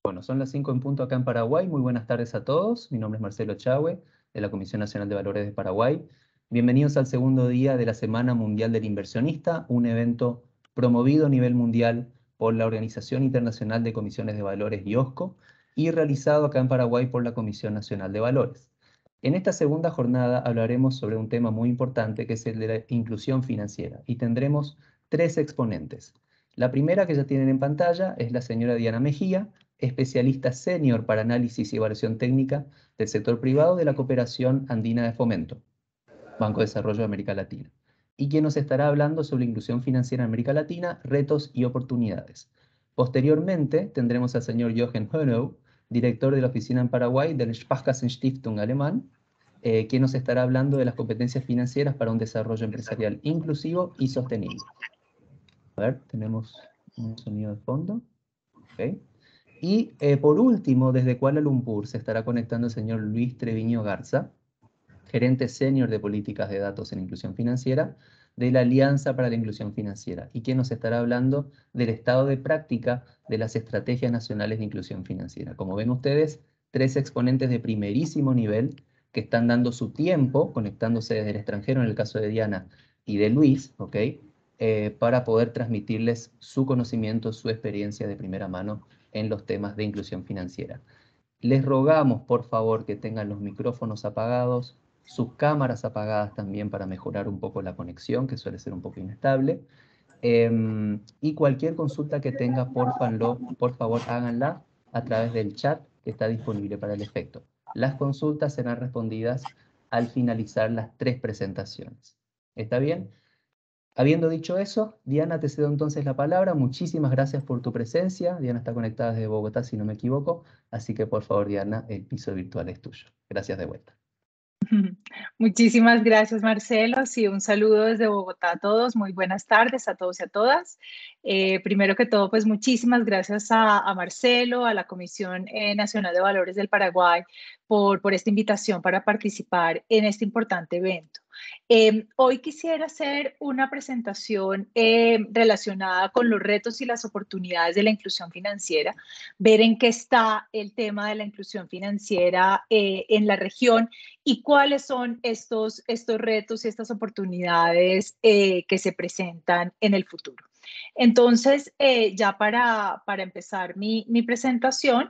Bueno, son las 5 en punto acá en Paraguay. Muy buenas tardes a todos. Mi nombre es Marcelo Chahue, de la Comisión Nacional de Valores de Paraguay. Bienvenidos al segundo día de la Semana Mundial del Inversionista, un evento promovido a nivel mundial por la Organización Internacional de Comisiones de Valores, IOSCO, y realizado acá en Paraguay por la Comisión Nacional de Valores. En esta segunda jornada hablaremos sobre un tema muy importante que es el de la inclusión financiera, y tendremos 3 exponentes. La primera que ya tienen en pantalla es la señora Diana Mejía, especialista senior para análisis y evaluación técnica del sector privado de la Cooperación Andina de Fomento, Banco de Desarrollo de América Latina, y quien nos estará hablando sobre inclusión financiera en América Latina, retos y oportunidades. Posteriormente tendremos al señor Jochen Hönow, director de la oficina en Paraguay del Sparkassenstiftung alemán, quien nos estará hablando de las competencias financieras para un desarrollo empresarial inclusivo y sostenible. A ver, tenemos un sonido de fondo. Okay. Y por último, desde Kuala Lumpur se estará conectando el señor Luis Treviño Garza, gerente senior de políticas de datos en inclusión financiera de la Alianza para la Inclusión Financiera, y quien nos estará hablando del estado de práctica de las estrategias nacionales de inclusión financiera. Como ven ustedes, 3 exponentes de primerísimo nivel que están dando su tiempo, conectándose desde el extranjero en el caso de Diana y de Luis, ¿ok? Para poder transmitirles su conocimiento, su experiencia de primera mano en los temas de inclusión financiera. Les rogamos, por favor, que tengan los micrófonos apagados, sus cámaras apagadas también para mejorar un poco la conexión, que suele ser un poco inestable. Y cualquier consulta que tenga, por favor, háganla a través del chat que está disponible para el efecto. Las consultas serán respondidas al finalizar las 3 presentaciones. ¿Está bien? Habiendo dicho eso, Diana, te cedo entonces la palabra. Muchísimas gracias por tu presencia. Diana está conectada desde Bogotá, si no me equivoco. Así que, por favor, Diana, el piso virtual es tuyo. Gracias de vuelta. Muchísimas gracias, Marcelo. Sí, un saludo desde Bogotá a todos. Muy buenas tardes a todos y a todas. Primero que todo, pues muchísimas gracias a Marcelo, a la Comisión Nacional de Valores del Paraguay por esta invitación para participar en este importante evento. Hoy quisiera hacer una presentación relacionada con los retos y las oportunidades de la inclusión financiera, ver en qué está el tema de la inclusión financiera en la región y cuáles son estos retos y estas oportunidades que se presentan en el futuro. Entonces, ya para empezar mi presentación,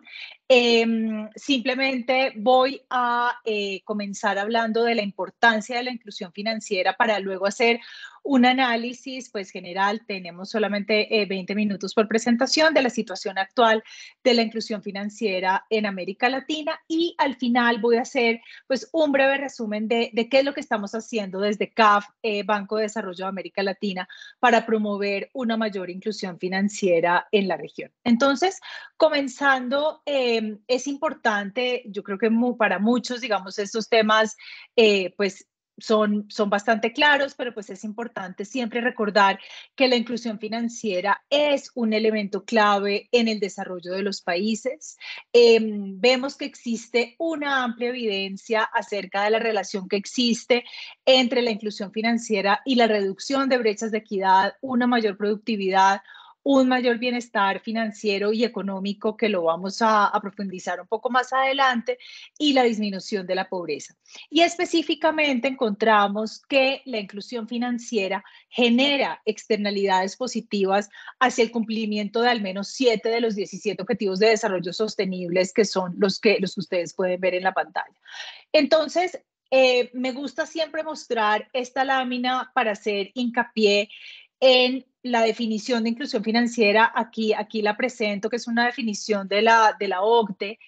simplemente voy a comenzar hablando de la importancia de la inclusión financiera para luego hacer un análisis pues general. Tenemos solamente 20 minutos por presentación de la situación actual de la inclusión financiera en América Latina, y al final voy a hacer pues un breve resumen de qué es lo que estamos haciendo desde CAF, Banco de Desarrollo de América Latina, para promover una mayor inclusión financiera en la región. Entonces, comenzando, es importante, yo creo que para muchos, digamos, estos temas, pues, son bastante claros, pero pues es importante siempre recordar que la inclusión financiera es un elemento clave en el desarrollo de los países. Vemos que existe una amplia evidencia acerca de la relación que existe entre la inclusión financiera y la reducción de brechas de equidad, una mayor productividad, un mayor bienestar financiero y económico, que lo vamos a profundizar un poco más adelante, y la disminución de la pobreza. Y específicamente encontramos que la inclusión financiera genera externalidades positivas hacia el cumplimiento de al menos 7 de los 17 objetivos de desarrollo sostenibles, que son los que ustedes pueden ver en la pantalla. Entonces, me gusta siempre mostrar esta lámina para hacer hincapié en la definición de inclusión financiera. Aquí la presento, que es una definición de la OCDE,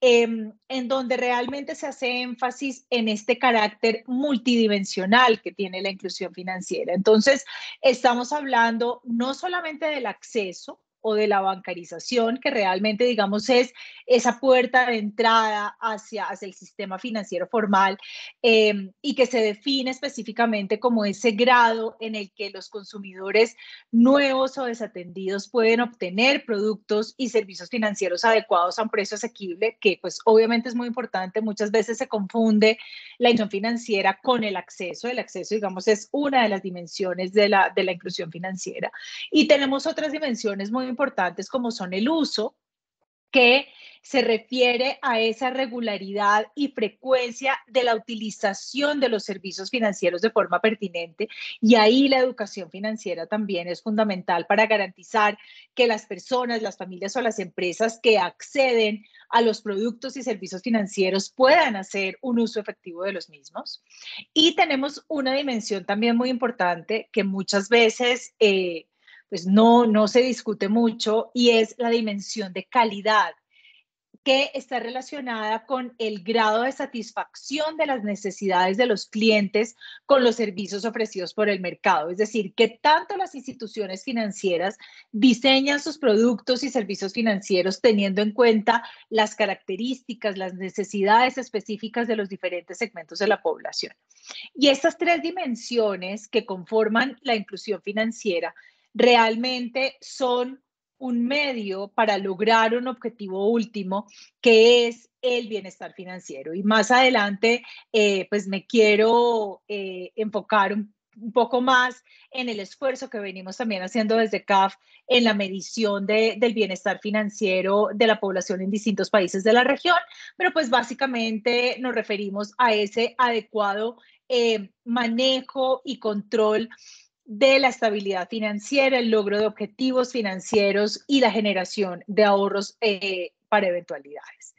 en donde realmente se hace énfasis en este carácter multidimensional que tiene la inclusión financiera. Entonces, estamos hablando no solamente del acceso o de la bancarización, que realmente, digamos, es esa puerta de entrada hacia el sistema financiero formal, y que se define específicamente como ese grado en el que los consumidores nuevos o desatendidos pueden obtener productos y servicios financieros adecuados a un precio asequible, que pues obviamente es muy importante. Muchas veces se confunde la inclusión financiera con el acceso. El acceso, digamos, es una de las dimensiones de la inclusión financiera. Y tenemos otras dimensiones muy importantes, como son el uso, que se refiere a esa regularidad y frecuencia de la utilización de los servicios financieros de forma pertinente, y ahí la educación financiera también es fundamental para garantizar que las personas, las familias o las empresas que acceden a los productos y servicios financieros puedan hacer un uso efectivo de los mismos. Y tenemos una dimensión también muy importante que muchas veces pues no se discute mucho, y es la dimensión de calidad, que está relacionada con el grado de satisfacción de las necesidades de los clientes con los servicios ofrecidos por el mercado. Es decir, que tanto las instituciones financieras diseñan sus productos y servicios financieros teniendo en cuenta las características, las necesidades específicas de los diferentes segmentos de la población. Y estas tres dimensiones que conforman la inclusión financiera realmente son un medio para lograr un objetivo último, que es el bienestar financiero. Y más adelante, pues me quiero enfocar un poco más en el esfuerzo que venimos también haciendo desde CAF en la medición del bienestar financiero de la población en distintos países de la región, pero pues básicamente nos referimos a ese adecuado manejo y control de la estabilidad financiera, el logro de objetivos financieros y la generación de ahorros para eventualidades.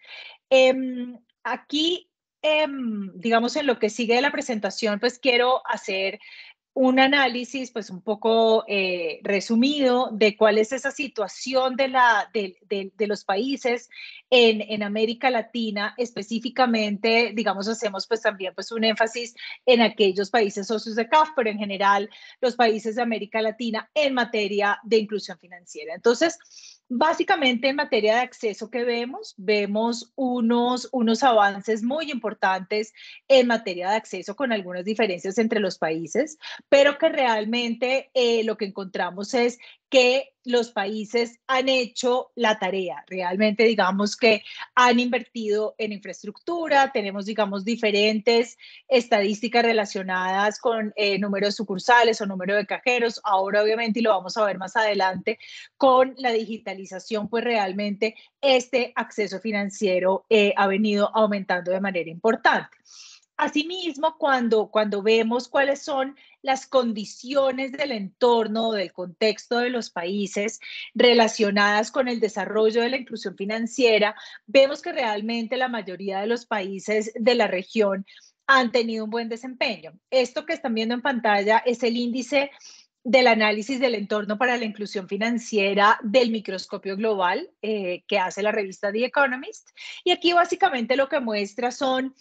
Aquí, digamos, en lo que sigue de la presentación, pues quiero hacer un análisis pues un poco resumido de cuál es esa situación de los países en América Latina. Específicamente, digamos, hacemos pues también pues un énfasis en aquellos países socios de CAF, pero en general los países de América Latina en materia de inclusión financiera. Entonces, básicamente en materia de acceso que vemos unos avances muy importantes en materia de acceso, con algunas diferencias entre los países, pero que realmente lo que encontramos es que los países han hecho la tarea. Realmente, digamos que han invertido en infraestructura. Tenemos, digamos, diferentes estadísticas relacionadas con número de sucursales o número de cajeros. Ahora, obviamente, y lo vamos a ver más adelante, con la digitalización, pues realmente este acceso financiero ha venido aumentando de manera importante. Asimismo, cuando vemos cuáles son las condiciones del entorno, del contexto de los países relacionadas con el desarrollo de la inclusión financiera, vemos que realmente la mayoría de los países de la región han tenido un buen desempeño. Esto que están viendo en pantalla es el índice del análisis del entorno para la inclusión financiera del microscopio global que hace la revista The Economist. Y aquí básicamente lo que muestra son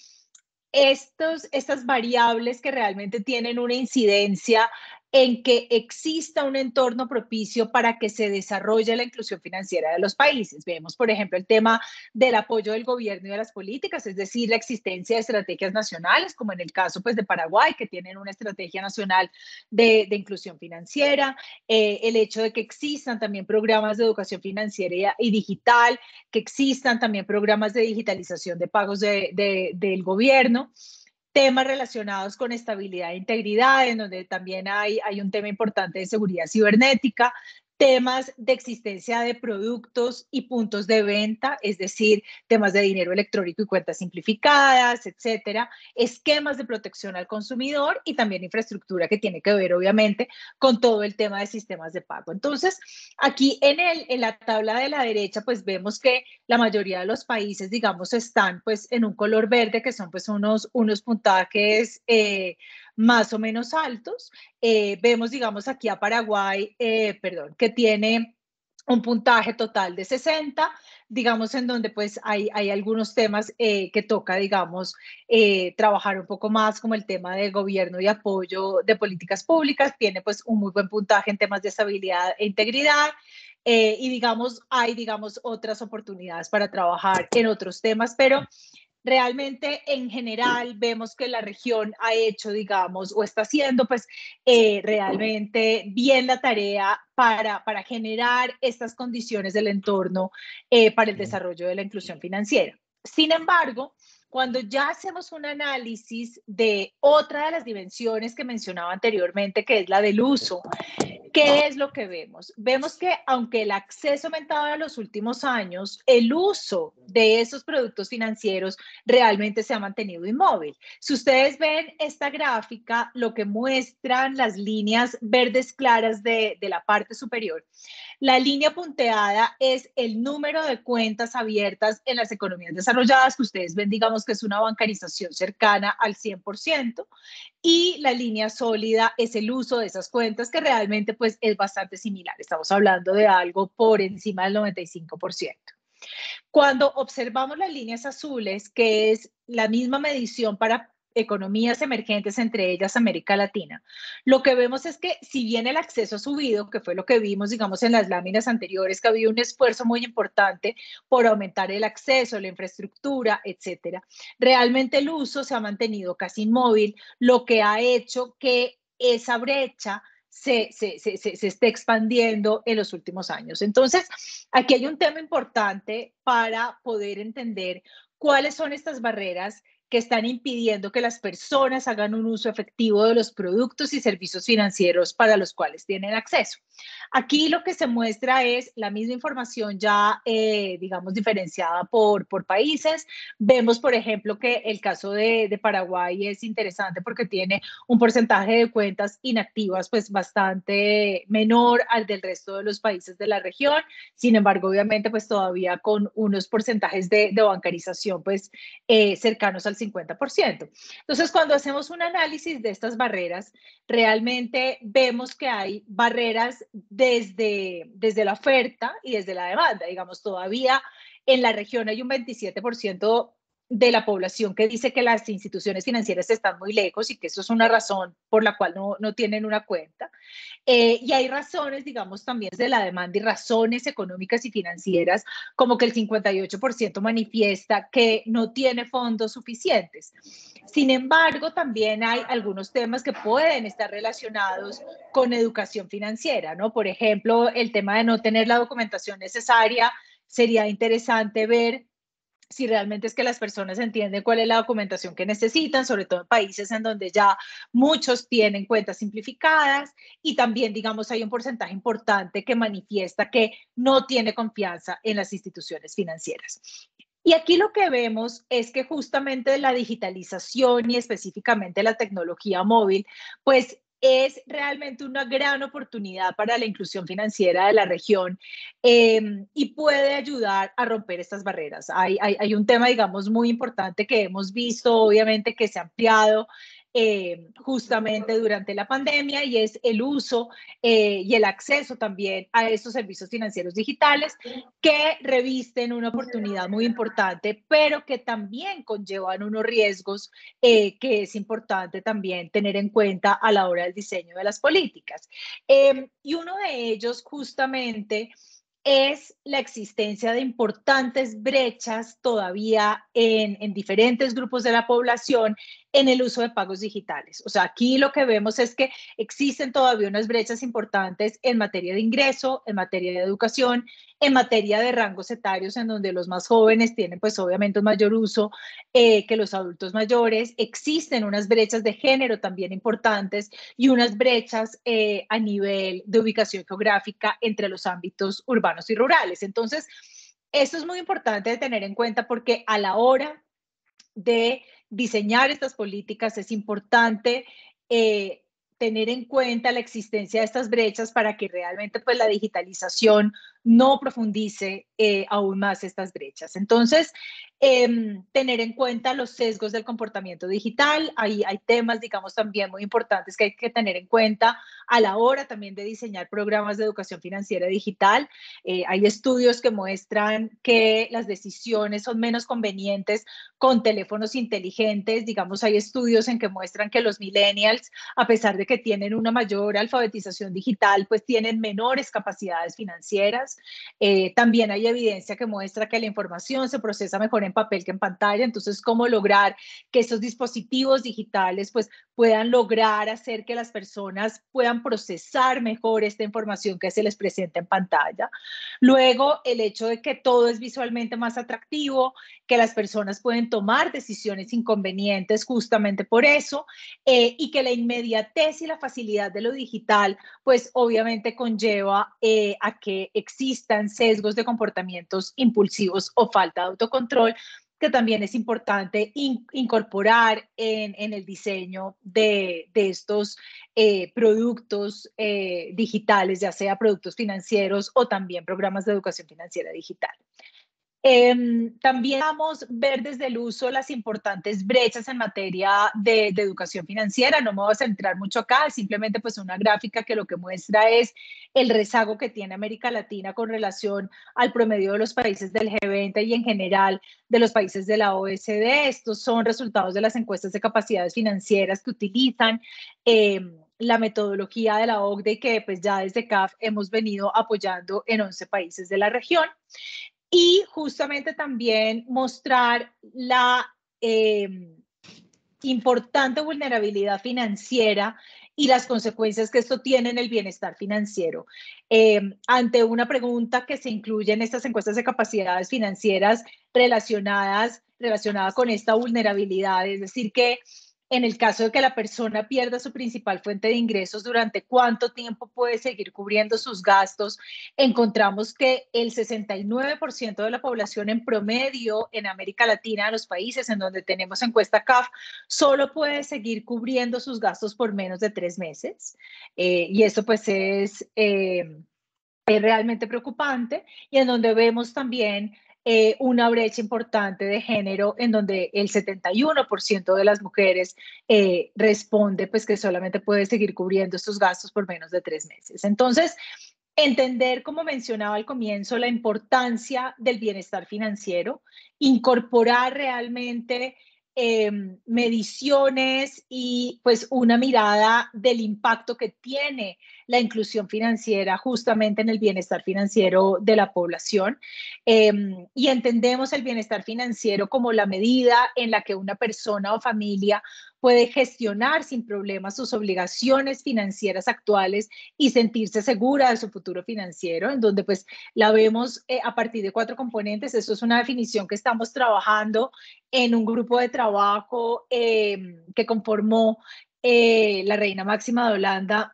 estas variables que realmente tienen una incidencia en que exista un entorno propicio para que se desarrolle la inclusión financiera de los países. Vemos, por ejemplo, el tema del apoyo del gobierno y de las políticas, es decir, la existencia de estrategias nacionales, como en el caso pues, de Paraguay, que tienen una estrategia nacional de inclusión financiera, el hecho de que existan también programas de educación financiera y digital, que existan también programas de digitalización de pagos del gobierno, temas relacionados con estabilidad e integridad, en donde también hay un tema importante de seguridad cibernética, temas de existencia de productos y puntos de venta, es decir, temas de dinero electrónico y cuentas simplificadas, etcétera, esquemas de protección al consumidor y también infraestructura que tiene que ver, obviamente, con todo el tema de sistemas de pago. Entonces, aquí en la tabla de la derecha, pues vemos que la mayoría de los países, digamos, están pues en un color verde, que son pues unos puntajes más o menos altos. Vemos, digamos, aquí a Paraguay, que tiene un puntaje total de 60, digamos, en donde pues hay algunos temas que toca, digamos, trabajar un poco más, como el tema de gobierno y apoyo de políticas públicas. Tiene pues un muy buen puntaje en temas de estabilidad e integridad. Y digamos, hay, digamos, otras oportunidades para trabajar en otros temas, pero realmente en general vemos que la región ha hecho, digamos, o está haciendo pues realmente bien la tarea para generar estas condiciones del entorno para el desarrollo de la inclusión financiera. Sin embargo, cuando ya hacemos un análisis de otra de las dimensiones que mencionaba anteriormente, que es la del uso ¿Qué es lo que vemos? Vemos que aunque el acceso ha aumentado en los últimos años, el uso de esos productos financieros realmente se ha mantenido inmóvil. Si ustedes ven esta gráfica, lo que muestran las líneas verdes claras de la parte superior, la línea punteada es el número de cuentas abiertas en las economías desarrolladas, que ustedes ven, digamos que es una bancarización cercana al 100%, y la línea sólida es el uso de esas cuentas, que realmente pues es bastante similar. Estamos hablando de algo por encima del 95%. Cuando observamos las líneas azules, que es la misma medición para economías emergentes, entre ellas América Latina, lo que vemos es que si bien el acceso ha subido, que fue lo que vimos, digamos, en las láminas anteriores, que había un esfuerzo muy importante por aumentar el acceso, la infraestructura, etcétera, realmente el uso se ha mantenido casi inmóvil, lo que ha hecho que esa brecha se esté expandiendo en los últimos años. Entonces, aquí hay un tema importante para poder entender cuáles son estas barreras que están impidiendo que las personas hagan un uso efectivo de los productos y servicios financieros para los cuales tienen acceso. Aquí lo que se muestra es la misma información ya, digamos, diferenciada por países. Vemos, por ejemplo, que el caso de Paraguay es interesante porque tiene un porcentaje de cuentas inactivas pues bastante menor al del resto de los países de la región. Sin embargo, obviamente, pues todavía con unos porcentajes de bancarización pues cercanos al 50%. Entonces, cuando hacemos un análisis de estas barreras, realmente vemos que hay barreras desde la oferta y desde la demanda. Digamos, todavía en la región hay un 27% de la población que dice que las instituciones financieras están muy lejos y que eso es una razón por la cual no tienen una cuenta. Y hay razones, digamos, también de la demanda y razones económicas y financieras, como que el 58% manifiesta que no tiene fondos suficientes. Sin embargo, también hay algunos temas que pueden estar relacionados con educación financiera, ¿no? Por ejemplo, el tema de no tener la documentación necesaria. Sería interesante ver si realmente es que las personas entienden cuál es la documentación que necesitan, sobre todo en países en donde ya muchos tienen cuentas simplificadas, y también, digamos, hay un porcentaje importante que manifiesta que no tiene confianza en las instituciones financieras. Y aquí lo que vemos es que justamente la digitalización y específicamente la tecnología móvil, pues es realmente una gran oportunidad para la inclusión financiera de la región, y puede ayudar a romper estas barreras. Hay un tema, digamos, muy importante que hemos visto, obviamente, que se ha ampliado justamente durante la pandemia, y es el uso y el acceso también a estos servicios financieros digitales, que revisten una oportunidad muy importante, pero que también conllevan unos riesgos que es importante también tener en cuenta a la hora del diseño de las políticas. Y uno de ellos justamente es la existencia de importantes brechas todavía en diferentes grupos de la población en el uso de pagos digitales. O sea, aquí lo que vemos es que existen todavía unas brechas importantes en materia de ingreso, en materia de educación, en materia de rangos etarios, en donde los más jóvenes tienen pues obviamente un mayor uso que los adultos mayores. Existen unas brechas de género también importantes y unas brechas a nivel de ubicación geográfica entre los ámbitos urbanos y rurales. Entonces, esto es muy importante de tener en cuenta, porque a la hora de diseñar estas políticas es importante tener en cuenta la existencia de estas brechas para que realmente pues la digitalización no profundice aún más estas brechas. Entonces, tener en cuenta los sesgos del comportamiento digital. Hay temas, digamos, también muy importantes que hay que tener en cuenta a la hora también de diseñar programas de educación financiera digital. Hay estudios que muestran que las decisiones son menos convenientes con teléfonos inteligentes. Digamos, hay estudios en que muestran que los millennials, a pesar de que tienen una mayor alfabetización digital, pues tienen menores capacidades financieras. También hay evidencia que muestra que la información se procesa mejor en papel que en pantalla. Entonces, ¿cómo lograr que estos dispositivos digitales pues puedan lograr hacer que las personas puedan procesar mejor esta información que se les presenta en pantalla? Luego, el hecho de que todo es visualmente más atractivo, que las personas pueden tomar decisiones inconvenientes justamente por eso, y que la inmediatez y la facilidad de lo digital, pues obviamente conlleva a que existan sesgos de comportamientos impulsivos o falta de autocontrol, que también es importante incorporar en el diseño de estos productos digitales, ya sea productos financieros o también programas de educación financiera digital. También vamos a ver desde el uso las importantes brechas en materia de educación financiera. No me voy a centrar mucho acá, es simplemente pues una gráfica que lo que muestra es el rezago que tiene América Latina con relación al promedio de los países del G20 y en general de los países de la OECD. Estos son resultados de las encuestas de capacidades financieras que utilizan la metodología de la OCDE, que pues ya desde CAF hemos venido apoyando en 11 países de la región. Y justamente también mostrar la importante vulnerabilidad financiera y las consecuencias que esto tiene en el bienestar financiero. Ante una pregunta que se incluye en estas encuestas de capacidades financieras relacionada con esta vulnerabilidad, es decir, que en el caso de que la persona pierda su principal fuente de ingresos, ¿durante cuánto tiempo puede seguir cubriendo sus gastos? Encontramos que el 69% de la población en promedio en América Latina, los países en donde tenemos encuesta CAF, solo puede seguir cubriendo sus gastos por menos de 3 meses. Y eso pues es realmente preocupante, y en donde vemos también una brecha importante de género, en donde el 71% de las mujeres responde pues que solamente puede seguir cubriendo estos gastos por menos de 3 meses. Entonces, entender, como mencionaba al comienzo, la importancia del bienestar financiero, incorporar realmente mediciones y pues una mirada del impacto que tiene la inclusión financiera justamente en el bienestar financiero de la población. Y entendemos el bienestar financiero como la medida en la que una persona o familia puede gestionar sin problemas sus obligaciones financieras actuales y sentirse segura de su futuro financiero, en donde pues la vemos a partir de 4 componentes. Eso es una definición que estamos trabajando en un grupo de trabajo que conformó la reina máxima de Holanda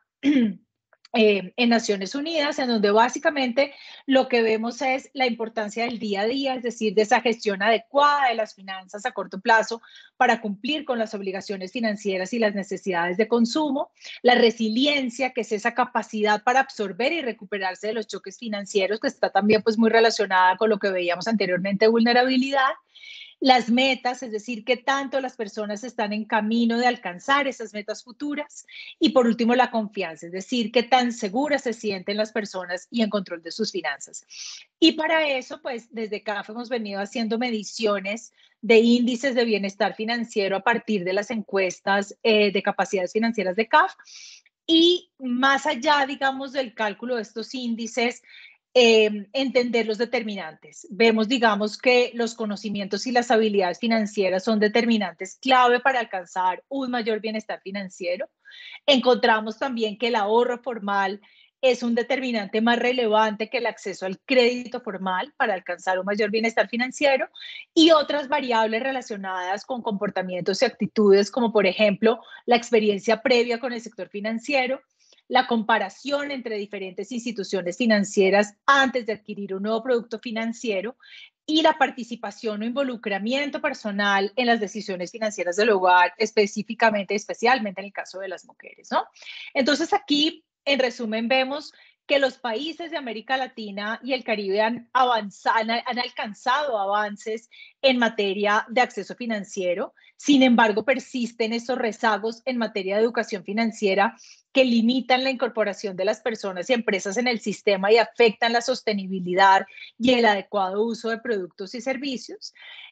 en Naciones Unidas, en donde básicamente lo que vemos es la importancia del día a día, es decir, de esa gestión adecuada de las finanzas a corto plazo para cumplir con las obligaciones financieras y las necesidades de consumo, la resiliencia, que es esa capacidad para absorber y recuperarse de los choques financieros, que está también pues muy relacionada con lo que veíamos anteriormente, vulnerabilidad. Las metas, es decir, qué tanto las personas están en camino de alcanzar esas metas futuras. Y por último, la confianza, es decir, qué tan seguras se sienten las personas y en control de sus finanzas. Y para eso, pues desde CAF hemos venido haciendo mediciones de índices de bienestar financiero a partir de las encuestas de capacidades financieras de CAF. Y más allá, digamos, del cálculo de estos índices, entender los determinantes. Vemos, digamos, que los conocimientos y las habilidades financieras son determinantes clave para alcanzar un mayor bienestar financiero. Encontramos también que el ahorro formal es un determinante más relevante que el acceso al crédito formal para alcanzar un mayor bienestar financiero, y otras variables relacionadas con comportamientos y actitudes, como por ejemplo la experiencia previa con el sector financiero, la comparación entre diferentes instituciones financieras antes de adquirir un nuevo producto financiero, y la participación o involucramiento personal en las decisiones financieras del hogar, especialmente en el caso de las mujeres, ¿no? Entonces aquí, en resumen, vemos que los países de América Latina y el Caribe han alcanzado avances en materia de acceso financiero. Sin embargo, persisten estos rezagos en materia de educación financiera que limitan la incorporación de las personas y empresas en el sistema y afectan la sostenibilidad y el adecuado uso de productos y servicios.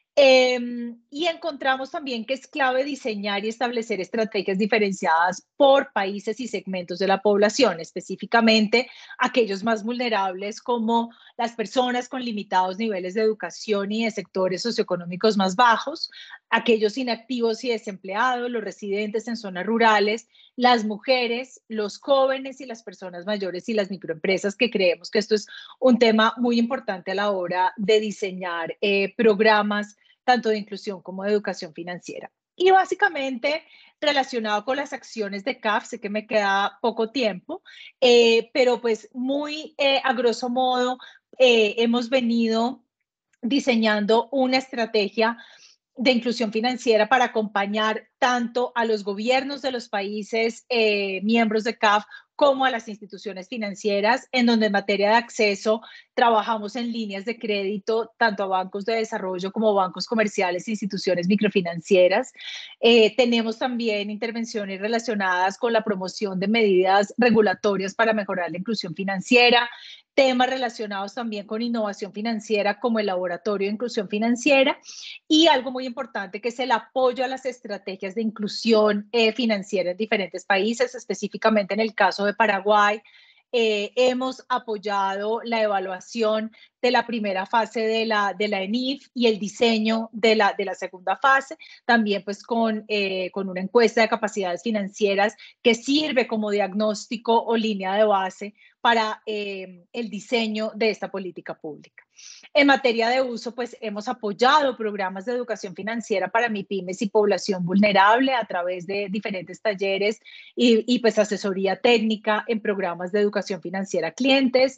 Y encontramos también que es clave diseñar y establecer estrategias diferenciadas por países y segmentos de la población, específicamente aquellos más vulnerables, como las personas con limitados niveles de educación y de sectores socioeconómicos más bajos, aquellos inactivos y desempleados, los residentes en zonas rurales, las mujeres, los jóvenes y las personas mayores y las microempresas, que creemos que esto es un tema muy importante a la hora de diseñar programas tanto de inclusión como de educación financiera. Y básicamente relacionado con las acciones de CAF, sé que me queda poco tiempo, pero pues muy a grosso modo hemos venido diseñando una estrategia de inclusión financiera para acompañar tanto a los gobiernos de los países miembros de CAF como a las instituciones financieras, en donde en materia de acceso trabajamos en líneas de crédito tanto a bancos de desarrollo como bancos comerciales e instituciones microfinancieras. Tenemos también intervenciones relacionadas con la promoción de medidas regulatorias para mejorar la inclusión financiera, temas relacionados también con innovación financiera como el laboratorio de inclusión financiera y algo muy importante que es el apoyo a las estrategias de inclusión financiera en diferentes países, específicamente en el caso de Paraguay. Hemos apoyado la evaluación de la primera fase de la ENIF y el diseño de la segunda fase, también pues con una encuesta de capacidades financieras que sirve como diagnóstico o línea de base para el diseño de esta política pública. En materia de uso, pues hemos apoyado programas de educación financiera para MIPYMES y población vulnerable a través de diferentes talleres y pues asesoría técnica en programas de educación financiera a clientes.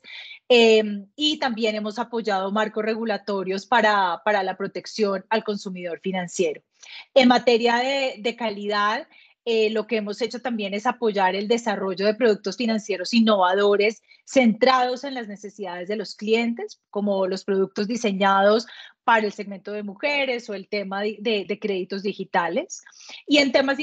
Y también hemos apoyado marcos regulatorios para la protección al consumidor financiero. En materia de calidad, lo que hemos hecho también es apoyar el desarrollo de productos financieros innovadores centrados en las necesidades de los clientes, como los productos diseñados para el segmento de mujeres o el tema de créditos digitales. Y en temas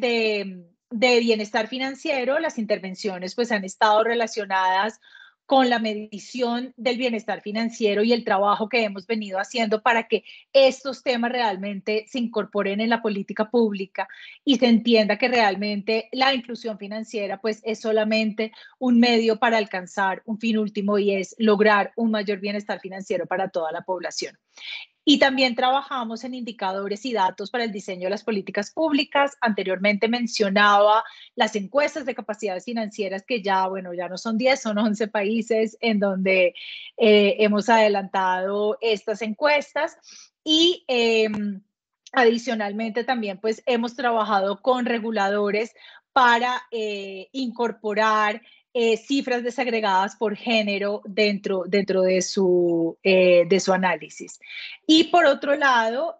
de bienestar financiero, las intervenciones pues han estado relacionadas con la medición del bienestar financiero y el trabajo que hemos venido haciendo para que estos temas realmente se incorporen en la política pública y se entienda que realmente la inclusión financiera pues es solamente un medio para alcanzar un fin último y es lograr un mayor bienestar financiero para toda la población. Y también trabajamos en indicadores y datos para el diseño de las políticas públicas. Anteriormente mencionaba las encuestas de capacidades financieras que ya, bueno, ya no son 10, son 11 países en donde hemos adelantado estas encuestas. Y adicionalmente también pues hemos trabajado con reguladores para incorporar cifras desagregadas por género dentro de su análisis. Y por otro lado,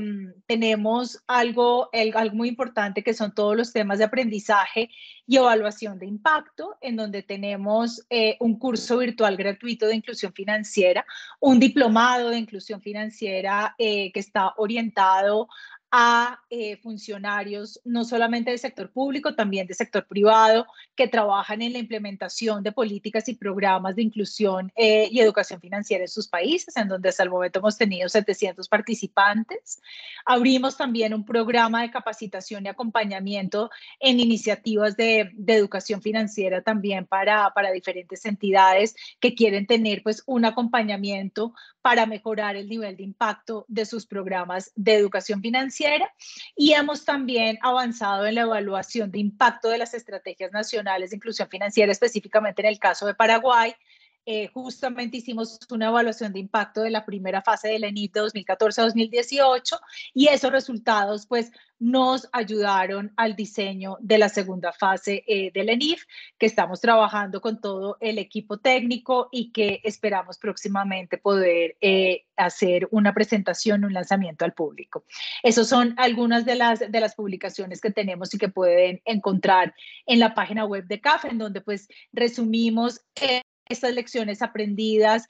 tenemos algo muy importante que son todos los temas de aprendizaje y evaluación de impacto, en donde tenemos un curso virtual gratuito de inclusión financiera, un diplomado de inclusión financiera que está orientado a funcionarios no solamente del sector público, también del sector privado, que trabajan en la implementación de políticas y programas de inclusión y educación financiera en sus países, en donde hasta el momento hemos tenido 700 participantes. Abrimos también un programa de capacitación y acompañamiento en iniciativas de educación financiera también para diferentes entidades que quieren tener pues un acompañamiento para mejorar el nivel de impacto de sus programas de educación financiera. Y hemos también avanzado en la evaluación de impacto de las estrategias nacionales de inclusión financiera, específicamente en el caso de Paraguay. Justamente hicimos una evaluación de impacto de la primera fase de la ENIF de 2014 a 2018 y esos resultados pues nos ayudaron al diseño de la segunda fase de la ENIF, que estamos trabajando con todo el equipo técnico y que esperamos próximamente poder hacer una presentación, un lanzamiento al público. Esas son algunas de las publicaciones que tenemos y que pueden encontrar en la página web de CAF, en donde pues resumimos estas lecciones aprendidas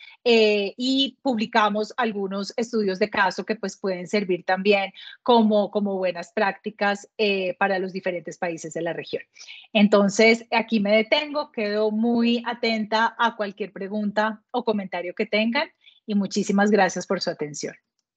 y publicamos algunos estudios de caso que pues pueden servir también como buenas prácticas para los diferentes países de la región. Entonces, aquí me detengo, quedo muy atenta a cualquier pregunta o comentario que tengan y muchísimas gracias por su atención.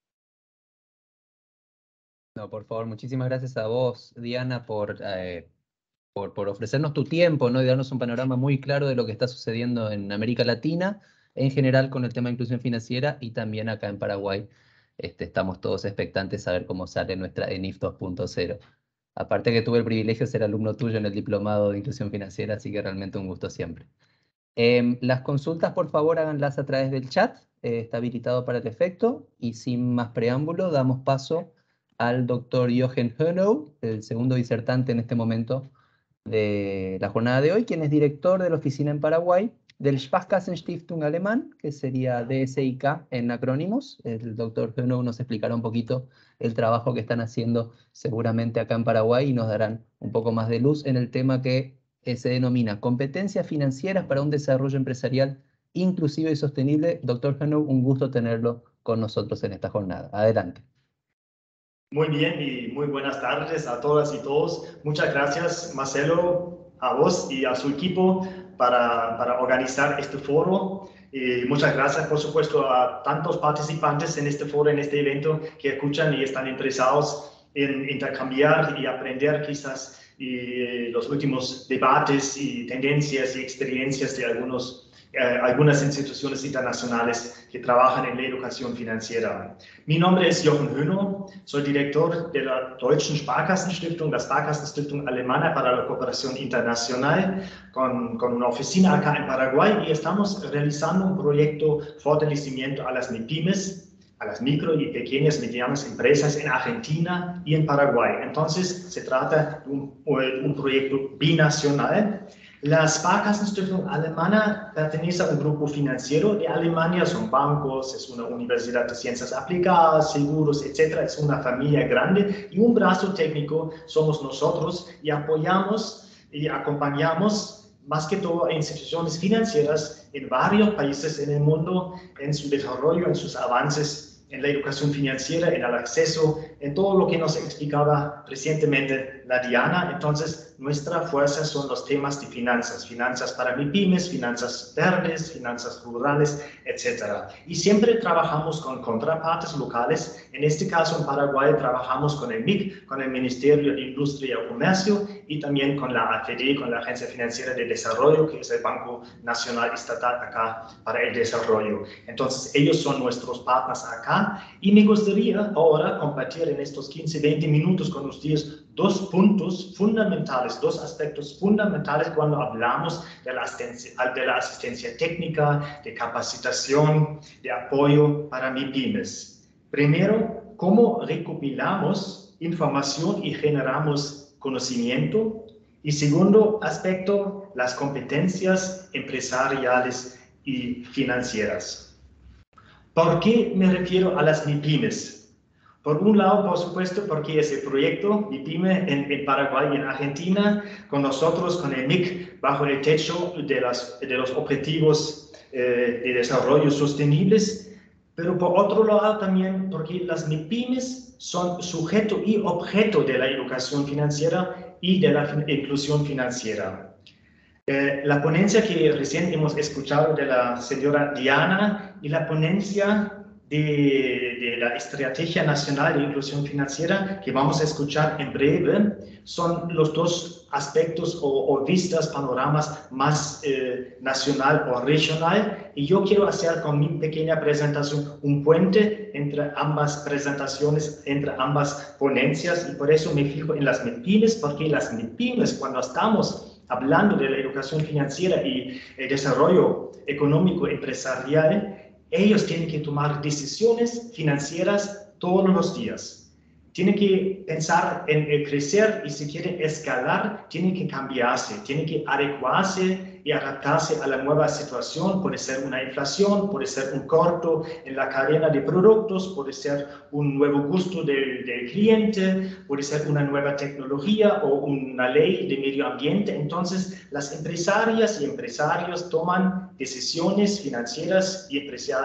No, por favor, muchísimas gracias a vos, Diana, por ofrecernos tu tiempo, ¿no? Y darnos un panorama muy claro de lo que está sucediendo en América Latina, en general con el tema de inclusión financiera y también acá en Paraguay. Estamos todos expectantes a ver cómo sale nuestra ENIF 2.0. Aparte que tuve el privilegio de ser alumno tuyo en el diplomado de inclusión financiera, así que realmente un gusto siempre. Las consultas, por favor, háganlas a través del chat, está habilitado para el efecto, y sin más preámbulo, damos paso al doctor Jochen Hönow, el segundo disertante en este momento de la jornada de hoy, quien es director de la oficina en Paraguay del Sparkassenstiftung alemán, que sería DSIK en acrónimos. El doctor Hönow nos explicará un poquito el trabajo que están haciendo seguramente acá en Paraguay y nos darán un poco más de luz en el tema que se denomina competencias financieras para un desarrollo empresarial inclusivo y sostenible. Doctor Hönow, un gusto tenerlo con nosotros en esta jornada. Adelante. Muy bien y muy buenas tardes a todas y todos. Muchas gracias, Marcelo, a vos y a su equipo para organizar este foro. Y muchas gracias, por supuesto, a tantos participantes en este foro, en este evento, que escuchan y están interesados en intercambiar y aprender quizás los últimos debates y tendencias y experiencias de algunas instituciones internacionales que trabajan en la educación financiera. Mi nombre es Jochen Hönow, soy director de la Deutschen Sparkassenstiftung, la Sparkassenstiftung alemana para la cooperación internacional, con una oficina acá en Paraguay, y estamos realizando un proyecto fortalecimiento a las MIPYMES, a las micro y pequeñas y medianas empresas en Argentina y en Paraguay. Entonces, se trata de un proyecto binacional. La Sparkassenstiftung alemana pertenece a un grupo financiero de Alemania, son bancos, es una universidad de ciencias aplicadas, seguros, etc. Es una familia grande, y un brazo técnico somos nosotros, y apoyamos y acompañamos más que todo a instituciones financieras en varios países en el mundo, en su desarrollo, en sus avances en la educación financiera, en el acceso, en todo lo que nos explicaba recientemente la Diana. Entonces, nuestra fuerza son los temas de finanzas, finanzas para MIPYMES, finanzas verdes, finanzas rurales, etc. Y siempre trabajamos con contrapartes locales. En este caso, en Paraguay, trabajamos con el MIC, con el Ministerio de Industria y Comercio, y también con la AFD, con la Agencia Financiera de Desarrollo, que es el Banco Nacional Estatal acá para el desarrollo. Entonces, ellos son nuestros partners acá, y me gustaría ahora compartir en estos 15-20 minutos con ustedes dos puntos fundamentales, dos aspectos fundamentales cuando hablamos de la asistencia técnica, de capacitación, de apoyo para MIPYMES. Primero, cómo recopilamos información y generamos conocimiento. Y segundo aspecto, las competencias empresariales y financieras. ¿Por qué me refiero a las MIPYMES? Por un lado, por supuesto, porque es el proyecto MIPYME en Paraguay y en Argentina, con nosotros, con el MIC, bajo el techo de los objetivos de desarrollo sostenibles, pero por otro lado también porque las MIPYMES son sujeto y objeto de la educación financiera y de la inclusión financiera. La ponencia que recién hemos escuchado de la señora Diana y la ponencia de la Estrategia Nacional de Inclusión Financiera que vamos a escuchar en breve son los dos aspectos o vistas, panoramas más nacional o regional, y yo quiero hacer con mi pequeña presentación un puente entre ambas presentaciones, entre ambas ponencias, y por eso me fijo en las MIPYMES, porque las MIPYMES, cuando estamos hablando de la educación financiera y el desarrollo económico empresarial, ellos tienen que tomar decisiones financieras todos los días. Tienen que pensar en crecer, y si quieren escalar, tienen que cambiarse, tienen que adecuarse y adaptarse a la nueva situación. Puede ser una inflación, puede ser un corto en la cadena de productos, puede ser un nuevo gusto del cliente, puede ser una nueva tecnología o una ley de medio ambiente. Entonces, las empresarias y empresarios toman decisiones financieras y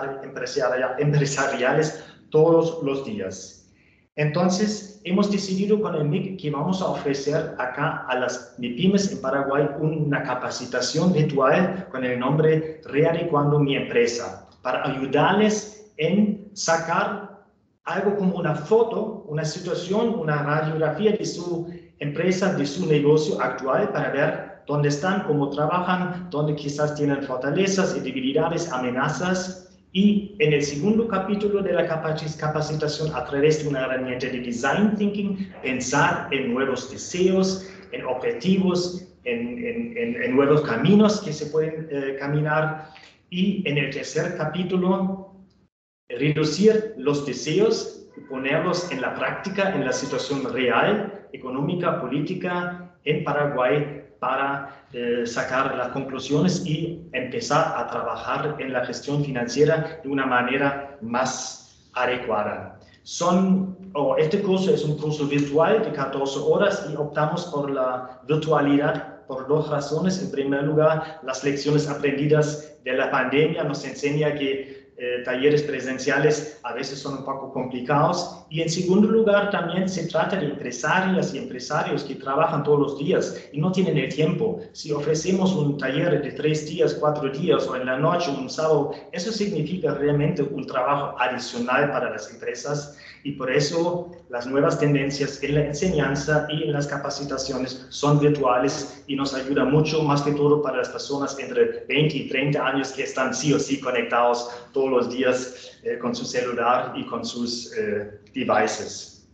empresariales todos los días. Entonces, hemos decidido con el MIC que vamos a ofrecer acá a las MIPYMES en Paraguay una capacitación virtual con el nombre Readecuando mi empresa, para ayudarles en sacar algo como una foto, una situación, una radiografía de su empresa, de su negocio actual, para ver dónde están, cómo trabajan, dónde quizás tienen fortalezas y debilidades, amenazas. Y en el segundo capítulo de la capacitación, a través de una herramienta de Design Thinking, pensar en nuevos deseos, en objetivos, en nuevos caminos que se pueden caminar. Y en el tercer capítulo, reducir los deseos y ponerlos en la práctica, en la situación real, económica, política en Paraguay, para sacar las conclusiones y empezar a trabajar en la gestión financiera de una manera más adecuada. Este curso es un curso virtual de 14 horas y optamos por la virtualidad por dos razones. En primer lugar, las lecciones aprendidas de la pandemia nos enseña que talleres presenciales a veces son un poco complicados, y en segundo lugar también se trata de empresarias y empresarios que trabajan todos los días y no tienen el tiempo. Si ofrecemos un taller de 3 días, 4 días o en la noche, un sábado, eso significa realmente un trabajo adicional para las empresas, y por eso las nuevas tendencias en la enseñanza y en las capacitaciones son virtuales y nos ayuda mucho, más que todo para las personas entre 20 y 30 años que están sí o sí conectados todos los días con su celular y con sus devices.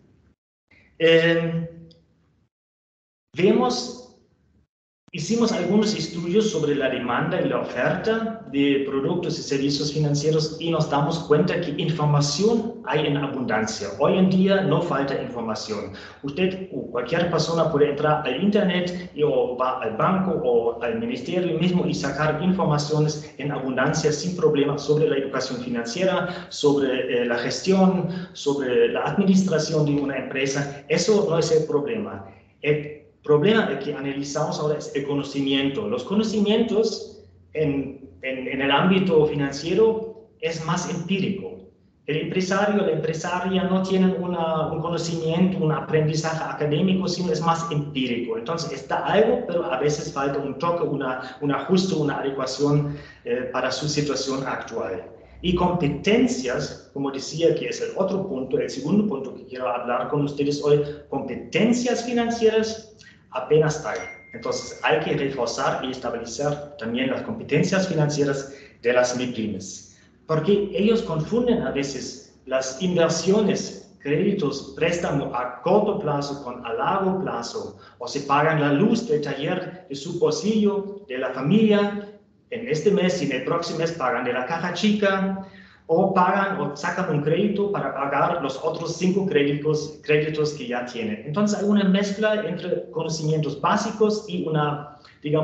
Hicimos algunos estudios sobre la demanda y la oferta de productos y servicios financieros y nos damos cuenta que información hay en abundancia. Hoy en día no falta información. Usted o cualquier persona puede entrar al internet o va al banco o al ministerio mismo y sacar informaciones en abundancia sin problema sobre la educación financiera, sobre la gestión, sobre la administración de una empresa. Eso no es el problema. El problema que analizamos ahora es el conocimiento. Los conocimientos en el ámbito financiero es más empírico. El empresario, la empresaria no tienen un conocimiento, un aprendizaje académico, sino es más empírico. Entonces está algo, pero a veces falta un toque, un ajuste, una adecuación para su situación actual. Y competencias, como decía, que es el otro punto, el segundo punto que quiero hablar con ustedes hoy, competencias financieras apenas hay. Entonces hay que reforzar y establecer también las competencias financieras de las MIPYMES. Porque ellos confunden a veces las inversiones, créditos, préstamos a corto plazo con a largo plazo, o se pagan la luz del taller de su bolsillo, de la familia, en este mes y en el próximo mes pagan de la caja chica, o pagan o sacan un crédito para pagar los otros 5 créditos que ya tienen. Entonces hay una mezcla entre conocimientos básicos y una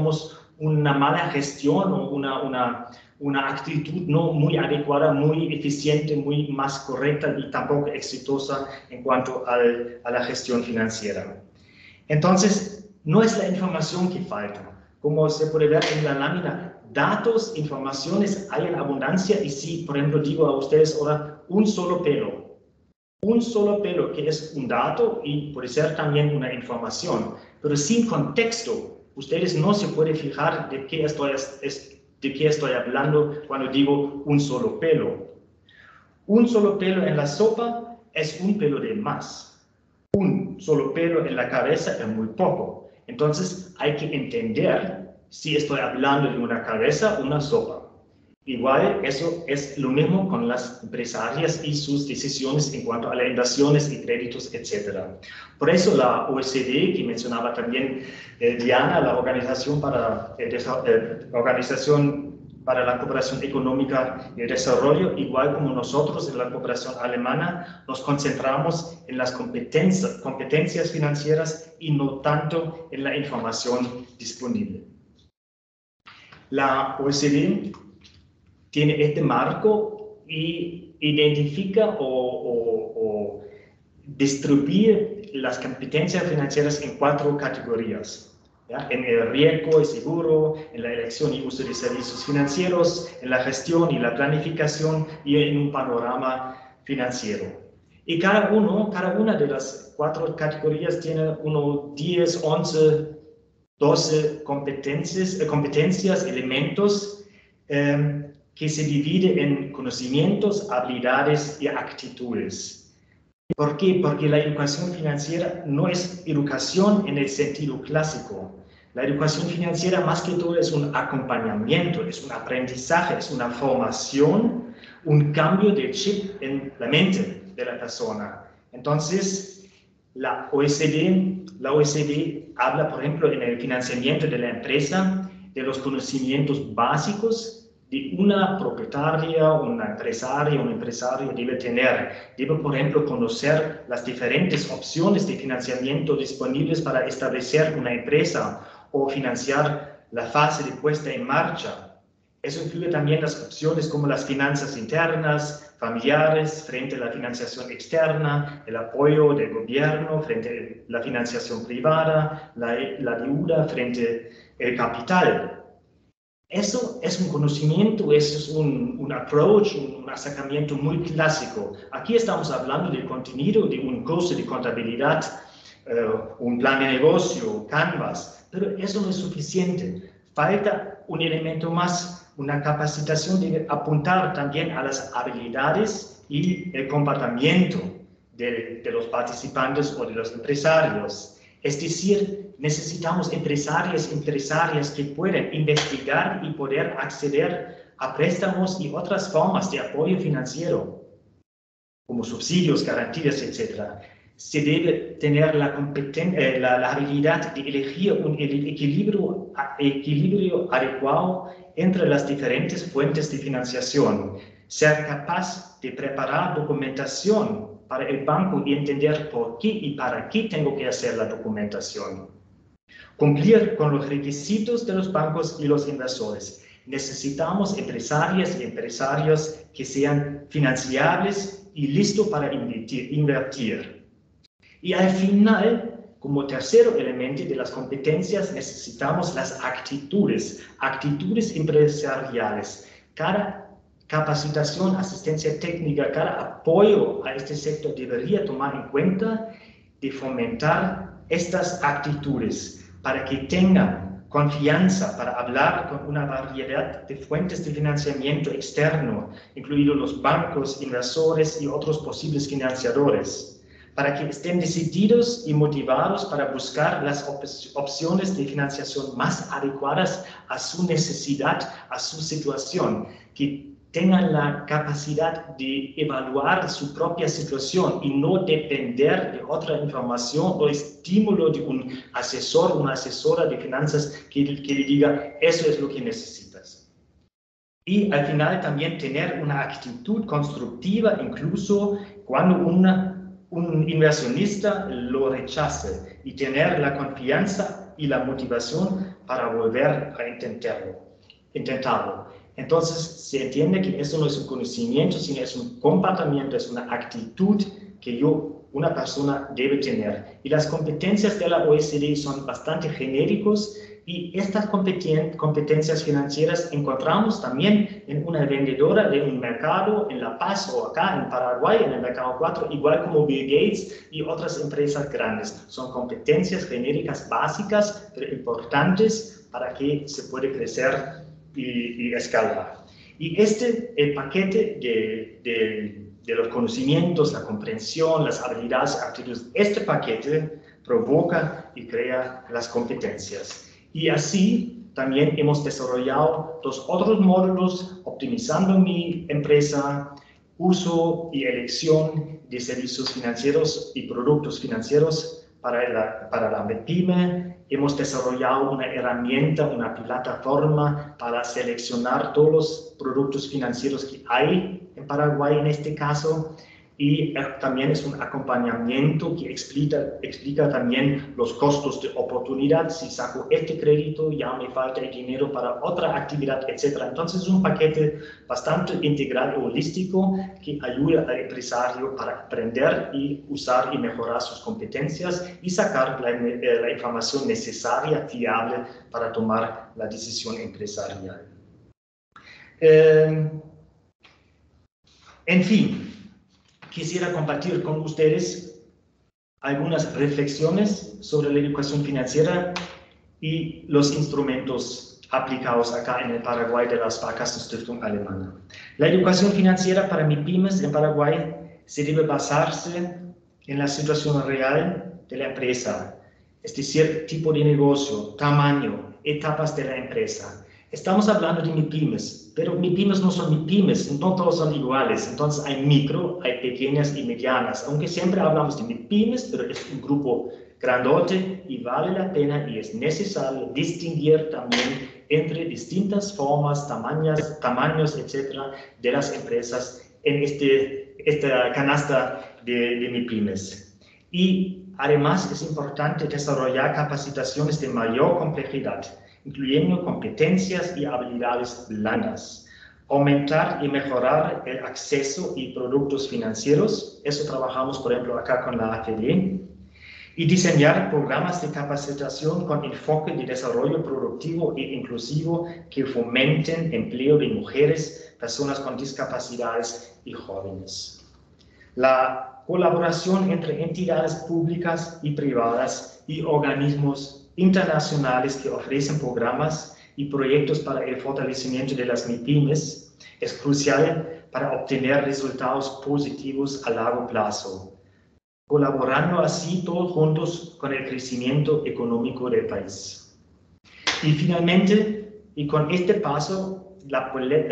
mala gestión o una actitud no muy adecuada, muy eficiente, muy más correcta y tampoco exitosa en cuanto a la gestión financiera. Entonces, no es la información que falta. Como se puede ver en la lámina, datos, informaciones hay en abundancia, y si, por ejemplo, digo a ustedes ahora un solo pelo que es un dato y puede ser también una información, pero sin contexto, ustedes no se pueden fijar de qué estoy hablando cuando digo un solo pelo. Un solo pelo en la sopa es un pelo de más. Un solo pelo en la cabeza es muy poco. Entonces hay que entender si estoy hablando de una cabeza o una sopa. Igual, eso es lo mismo con las empresarias y sus decisiones en cuanto a las inversiones y créditos, etc. Por eso la OECD, que mencionaba también Diana, la Organización para la Cooperación Económica y el Desarrollo, igual como nosotros en la cooperación alemana, nos concentramos en las competencias financieras y no tanto en la información disponible. La OECD tiene este marco y identifica o distribuye las competencias financieras en 4 categorías. ¿Ya? En el riesgo y seguro, en la elección y uso de servicios financieros, en la gestión y la planificación y en un panorama financiero. Y cada una de las 4 categorías tiene unos 10, 11, 12 competencias, elementos que se divide en conocimientos, habilidades y actitudes. ¿Por qué? Porque la educación financiera no es educación en el sentido clásico. La educación financiera más que todo es un acompañamiento, es un aprendizaje, es una formación, un cambio de chip en la mente de la persona. Entonces, La OECD habla, por ejemplo, en el financiamiento de la empresa, de los conocimientos básicos de una propietaria, una empresaria, un empresario debe tener. Debe, por ejemplo, conocer las diferentes opciones de financiamiento disponibles para establecer una empresa o financiar la fase de puesta en marcha. Eso incluye también las opciones como las finanzas internas, familiares, frente a la financiación externa, el apoyo del gobierno frente a la financiación privada, la deuda frente al capital. Eso es un conocimiento, eso es un approach, un acercamiento muy clásico. Aquí estamos hablando del contenido de un curso de contabilidad, un plan de negocio, Canvas, pero eso no es suficiente. Falta un elemento más, una capacitación de apuntar también a las habilidades y el comportamiento de los participantes o de los empresarios. Es decir, necesitamos empresarias que puedan investigar y poder acceder a préstamos y otras formas de apoyo financiero, como subsidios, garantías, etc. Se debe tener la habilidad de elegir un equilibrio adecuado entre las diferentes fuentes de financiación, ser capaz de preparar documentación para el banco y entender por qué y para qué tengo que hacer la documentación. Cumplir con los requisitos de los bancos y los inversores. Necesitamos empresarias y empresarios que sean financiables y listos para invertir. Y al final, como tercer elemento de las competencias, necesitamos las actitudes empresariales. Cada capacitación, asistencia técnica, cada apoyo a este sector debería tomar en cuenta de fomentar estas actitudes para que tengan confianza para hablar con una variedad de fuentes de financiamiento externo, incluidos los bancos, inversores y otros posibles financiadores, para que estén decididos y motivados para buscar las opciones de financiación más adecuadas a su necesidad, a su situación, que tengan la capacidad de evaluar su propia situación y no depender de otra información o estímulo de un asesor o una asesora de finanzas que le diga, eso es lo que necesitas. Y al final también tener una actitud constructiva, incluso cuando un inversionista lo rechace, y tener la confianza y la motivación para volver a intentarlo. Entonces, se entiende que eso no es un conocimiento, sino es un comportamiento, es una actitud que una persona debe tener. Y las competencias de la OECD son bastante genéricos, y estas competencias financieras encontramos también en una vendedora de un mercado en La Paz o acá en Paraguay, en el mercado 4, igual como Bill Gates y otras empresas grandes. Son competencias genéricas básicas, pero importantes para que se pueda crecer y escalar. Y el paquete de los conocimientos, la comprensión, las habilidades, actitudes, este paquete provoca y crea las competencias. Y así también hemos desarrollado los otros módulos, optimizando mi empresa, uso y elección de servicios financieros y productos financieros para la MIPYME. Hemos desarrollado una herramienta, una plataforma para seleccionar todos los productos financieros que hay en Paraguay en este caso, y también es un acompañamiento que explica también los costos de oportunidad. Si saco este crédito, ya me falta el dinero para otra actividad, etc. Entonces es un paquete bastante integral y holístico que ayuda al empresario para aprender y usar y mejorar sus competencias y sacar la información necesaria, fiable, para tomar la decisión empresarial. En fin, quisiera compartir con ustedes algunas reflexiones sobre la educación financiera y los instrumentos aplicados acá en el Paraguay de la Sparkassenstiftung alemana. La educación financiera para MIPYMES en Paraguay se debe basarse en la situación real de la empresa, es decir, tipo de negocio, tamaño, etapas de la empresa. Estamos hablando de MIPYMES, pero MIPYMES no son MIPYMES, no todos son iguales. Entonces hay micro, hay pequeñas y medianas. Aunque siempre hablamos de MIPYMES, pero es un grupo grandote y vale la pena y es necesario distinguir también entre distintas formas, tamaños, etcétera, de las empresas en esta canasta de MIPYMES. Y además es importante desarrollar capacitaciones de mayor complejidad, incluyendo competencias y habilidades blandas. Aumentar y mejorar el acceso y productos financieros, eso trabajamos por ejemplo acá con la AFD, y diseñar programas de capacitación con enfoque de desarrollo productivo e inclusivo que fomenten empleo de mujeres, personas con discapacidades y jóvenes. La colaboración entre entidades públicas y privadas y organismos internacionales que ofrecen programas y proyectos para el fortalecimiento de las MIPYMES es crucial para obtener resultados positivos a largo plazo, colaborando así todos juntos con el crecimiento económico del país. Y finalmente, y con este paso la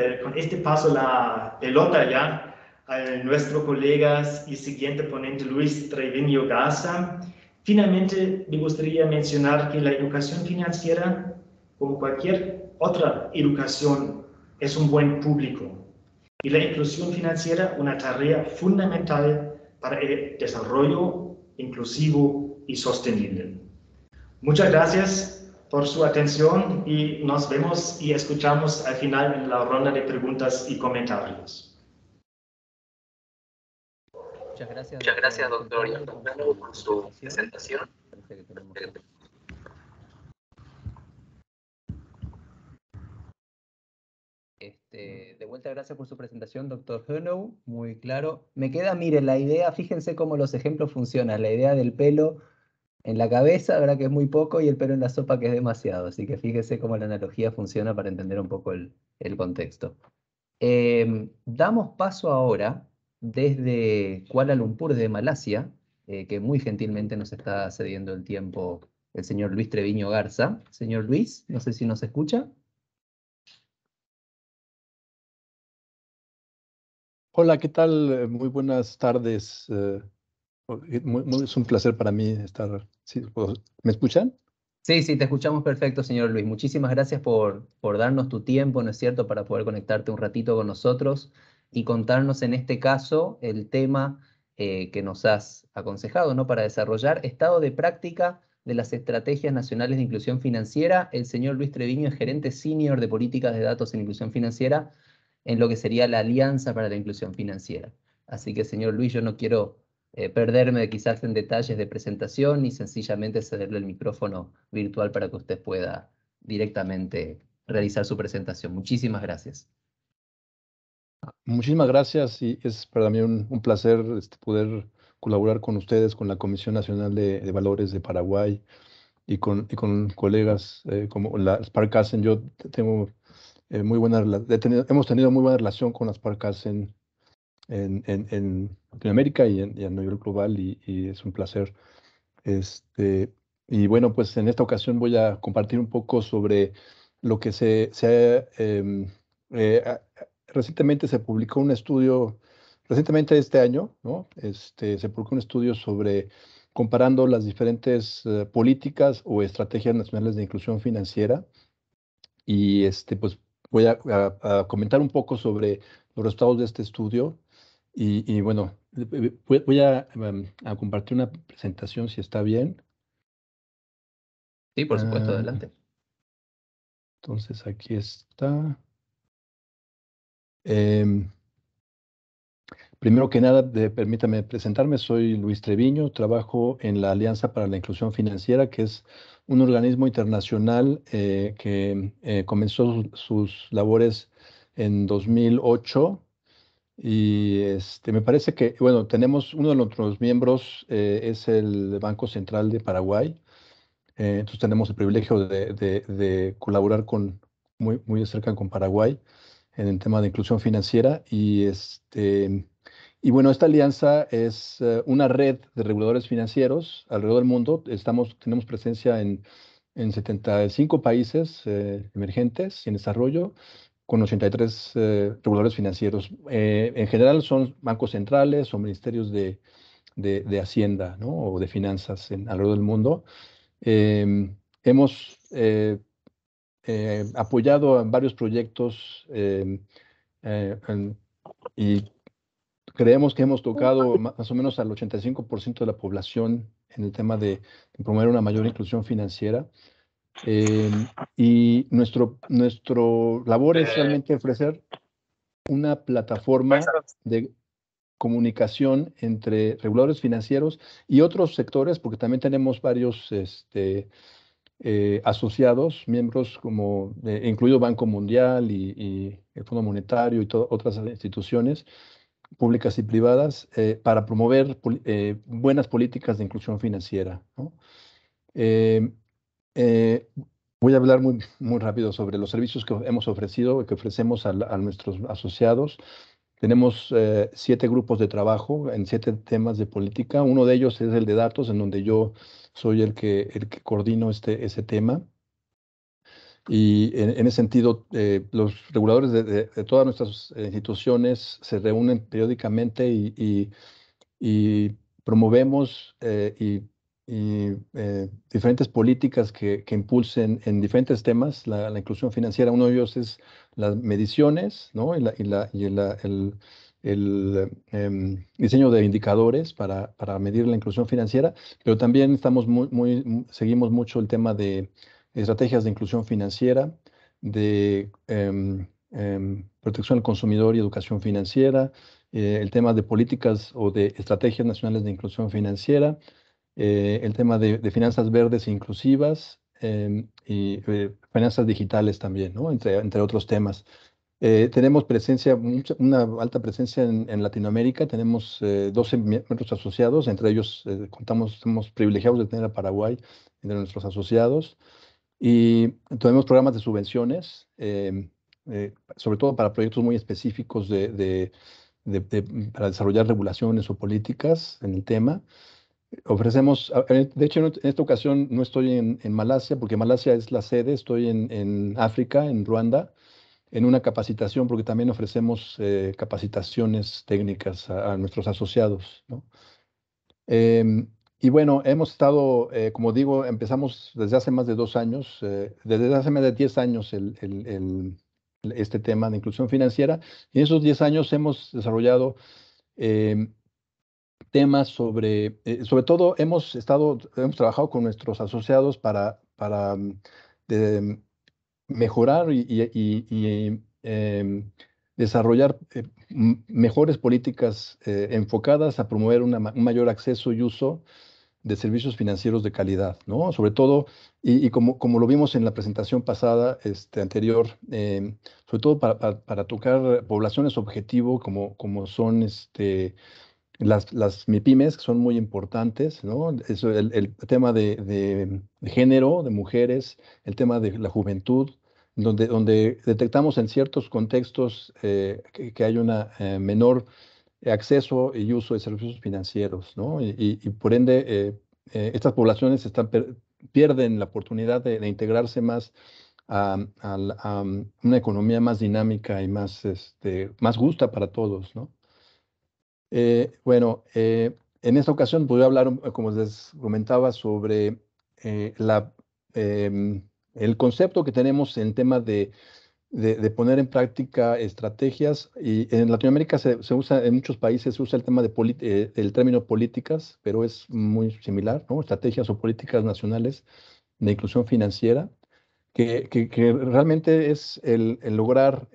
pelota ya a nuestro colega y siguiente ponente Luis Treviño Garza, finalmente me gustaría mencionar que la educación financiera, como cualquier otra educación, es un buen público. Y la inclusión financiera, una tarea fundamental para el desarrollo inclusivo y sostenible. Muchas gracias por su atención y nos vemos y escuchamos al final en la ronda de preguntas y comentarios. Muchas gracias, doctor, por su presentación. Parece que tenemos de vuelta, gracias por su presentación, doctor Hönow, muy claro. Me queda, mire, la idea, fíjense cómo los ejemplos funcionan, la idea del pelo en la cabeza, verdad que es muy poco, y el pelo en la sopa que es demasiado, así que fíjense cómo la analogía funciona para entender un poco el contexto. Damos paso ahora desde Kuala Lumpur, de Malasia, que muy gentilmente nos está cediendo el tiempo el señor Luis Treviño Garza. Señor Luis, no sé si nos escucha. Hola, ¿qué tal? Muy buenas tardes. Es un placer para mí estar. Sí, ¿me escuchan? Sí, sí, te escuchamos perfecto, señor Luis. Muchísimas gracias por darnos tu tiempo, ¿no es cierto?, para poder conectarte un ratito con nosotros y contarnos en este caso el tema que nos has aconsejado, ¿no?, para desarrollar estado de práctica de las estrategias nacionales de inclusión financiera. El señor Luis Treviño es gerente senior de políticas de datos en inclusión financiera en lo que sería la Alianza para la Inclusión Financiera. Así que, señor Luis, yo no quiero perderme quizás en detalles de presentación y sencillamente cederle el micrófono virtual para que usted pueda directamente realizar su presentación. Muchísimas gracias. Muchísimas gracias y es para mí un placer poder colaborar con ustedes, con la Comisión Nacional de Valores de Paraguay y con colegas como la Sparkassen. Yo tengo hemos tenido muy buena relación con la Sparkassen en Latinoamérica y a nivel global y es un placer. Y bueno, pues en esta ocasión voy a compartir un poco sobre lo que recientemente se publicó un estudio, recientemente este año, ¿no? Se publicó un estudio sobre comparando las diferentes políticas o estrategias nacionales de inclusión financiera y pues voy a comentar un poco sobre los resultados de este estudio y bueno, voy a compartir una presentación si está bien. Sí, por supuesto, adelante. Entonces aquí está. Primero que nada, permítame presentarme, soy Luis Treviño, trabajo en la Alianza para la Inclusión Financiera, que es un organismo internacional que comenzó sus labores en 2008 y me parece que, bueno, tenemos uno de nuestros miembros, es el Banco Central de Paraguay. Entonces tenemos el privilegio de colaborar muy de cerca con Paraguay en el tema de inclusión financiera y bueno, esta alianza es una red de reguladores financieros alrededor del mundo. Tenemos presencia en en 75 países emergentes y en desarrollo, con 83 reguladores financieros. En general son bancos centrales o ministerios de Hacienda, ¿no? O de finanzas alrededor del mundo. Hemos apoyado a varios proyectos y creemos que hemos tocado más o menos al 85% de la población en el tema de promover una mayor inclusión financiera. Y nuestro labor es realmente ofrecer una plataforma de comunicación entre reguladores financieros y otros sectores, porque también tenemos varios asociados, miembros incluido Banco Mundial y el Fondo Monetario y otras instituciones públicas y privadas para promover buenas políticas de inclusión financiera, ¿no? Voy a hablar muy, muy rápido sobre los servicios que hemos ofrecido y que ofrecemos a nuestros asociados. Tenemos 7 grupos de trabajo en 7 temas de política. Uno de ellos es el de datos, en donde yo soy el que coordino ese tema. Y en ese sentido, los reguladores de todas nuestras instituciones se reúnen periódicamente y promovemos diferentes políticas que impulsen en diferentes temas la inclusión financiera. Uno de ellos es las mediciones, ¿no? El diseño de indicadores para medir la inclusión financiera, pero también seguimos mucho el tema de estrategias de inclusión financiera, de protección al consumidor y educación financiera, el tema de políticas o de estrategias nacionales de inclusión financiera, el tema de finanzas verdes e inclusivas y finanzas digitales también, ¿no? Entre otros temas. Tenemos una alta presencia en Latinoamérica. Tenemos 12 miembros asociados, entre ellos somos privilegiados de tener a Paraguay entre nuestros asociados. Y tenemos programas de subvenciones, sobre todo para proyectos muy específicos para desarrollar regulaciones o políticas en el tema. Ofrecemos, de hecho, en esta ocasión no estoy en Malasia, porque Malasia es la sede. Estoy en África, en Ruanda, en una capacitación, porque también ofrecemos capacitaciones técnicas a nuestros asociados, ¿no? Y bueno, hemos estado, como digo, empezamos desde hace más de 2 años, desde hace más de 10 años este tema de inclusión financiera. Y en esos 10 años hemos desarrollado temas sobre todo hemos trabajado con nuestros asociados para mejorar y desarrollar mejores políticas enfocadas a promover un mayor acceso y uso de servicios financieros de calidad, ¿no? Sobre todo, y como lo vimos en la presentación pasada, anterior, sobre todo para tocar poblaciones objetivo como son las MIPYMES, que son muy importantes, ¿no? El tema de género, de mujeres, el tema de la juventud, donde detectamos en ciertos contextos que hay una menor acceso y uso de servicios financieros, ¿no? Y por ende, estas poblaciones pierden la oportunidad de integrarse más a una economía más dinámica y más justa para todos, ¿no? Bueno, en esta ocasión voy a hablar, como les comentaba, sobre el concepto que tenemos en el tema de poner en práctica estrategias. Y en Latinoamérica se usa, en muchos países se usa el tema el término políticas, pero es muy similar, ¿no? Estrategias o políticas nacionales de inclusión financiera, que realmente es el lograr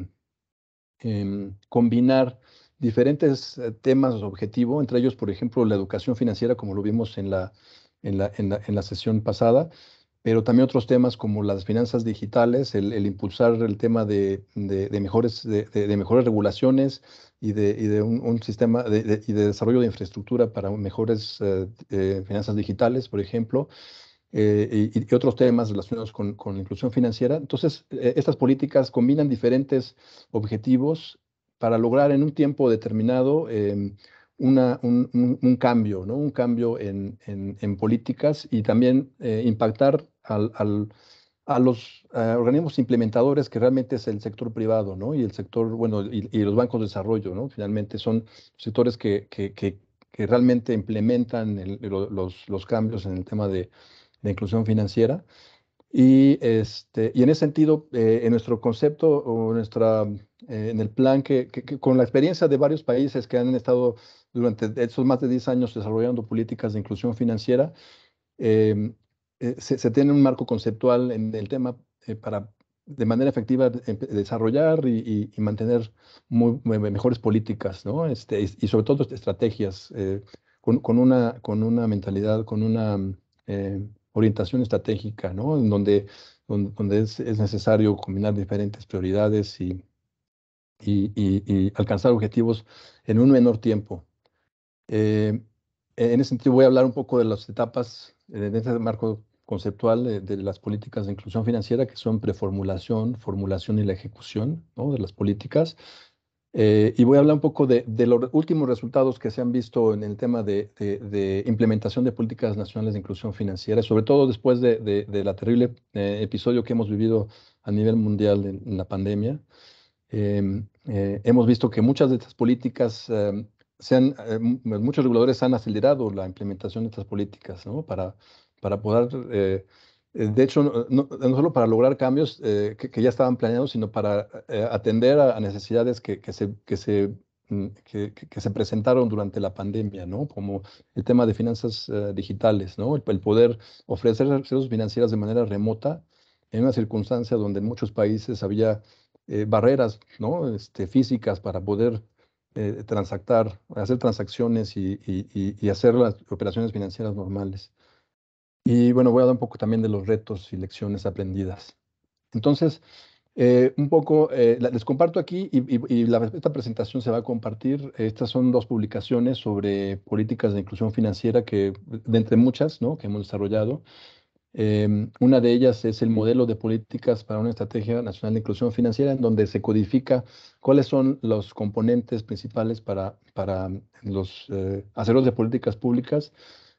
combinar diferentes temas objetivo, entre ellos, por ejemplo, la educación financiera, como lo vimos en la sesión pasada, pero también otros temas como las finanzas digitales, el impulsar el tema de mejores regulaciones y de un sistema y de desarrollo de infraestructura para mejores finanzas digitales, por ejemplo. Y otros temas relacionados con la inclusión financiera. Entonces, estas políticas combinan diferentes objetivos para lograr en un tiempo determinado un cambio, ¿no? Un cambio en políticas y también impactar a los organismos implementadores, que realmente es el sector privado, ¿no? Y el sector, bueno, y los bancos de desarrollo, ¿no? Finalmente son sectores que realmente implementan los cambios en el tema de inclusión financiera. Y en ese sentido, en nuestro concepto o en el plan con la experiencia de varios países que han estado durante esos más de 10 años desarrollando políticas de inclusión financiera, se tiene un marco conceptual en el tema para de manera efectiva desarrollar y mantener mejores políticas, ¿no? Y sobre todo estrategias con una mentalidad, con una orientación estratégica, ¿no? En donde es necesario combinar diferentes prioridades y alcanzar objetivos en un menor tiempo. En ese sentido, voy a hablar un poco de las etapas de este marco conceptual de las políticas de inclusión financiera, que son preformulación, formulación y la ejecución, ¿no? De las políticas. Y voy a hablar un poco de los últimos resultados que se han visto en el tema de implementación de políticas nacionales de inclusión financiera, sobre todo después de la terrible episodio que hemos vivido a nivel mundial en la pandemia. Hemos visto que muchas de estas políticas, muchos reguladores han acelerado la implementación de estas políticas, ¿no? Para poder, de hecho, no solo para lograr cambios que ya estaban planeados, sino para atender a necesidades que se presentaron durante la pandemia, ¿no? Como el tema de finanzas digitales, ¿no? El poder ofrecer servicios financieros de manera remota en una circunstancia donde en muchos países había barreras, ¿no? Físicas para poder hacer transacciones y hacer las operaciones financieras normales. Y bueno, voy a hablar un poco también de los retos y lecciones aprendidas. Entonces, un poco, les comparto aquí esta presentación se va a compartir. Estas son 2 publicaciones sobre políticas de inclusión financiera de entre muchas, ¿no? Que hemos desarrollado. Una de ellas es el modelo de políticas para una estrategia nacional de inclusión financiera, en donde se codifica cuáles son los componentes principales para los hacedores de políticas públicas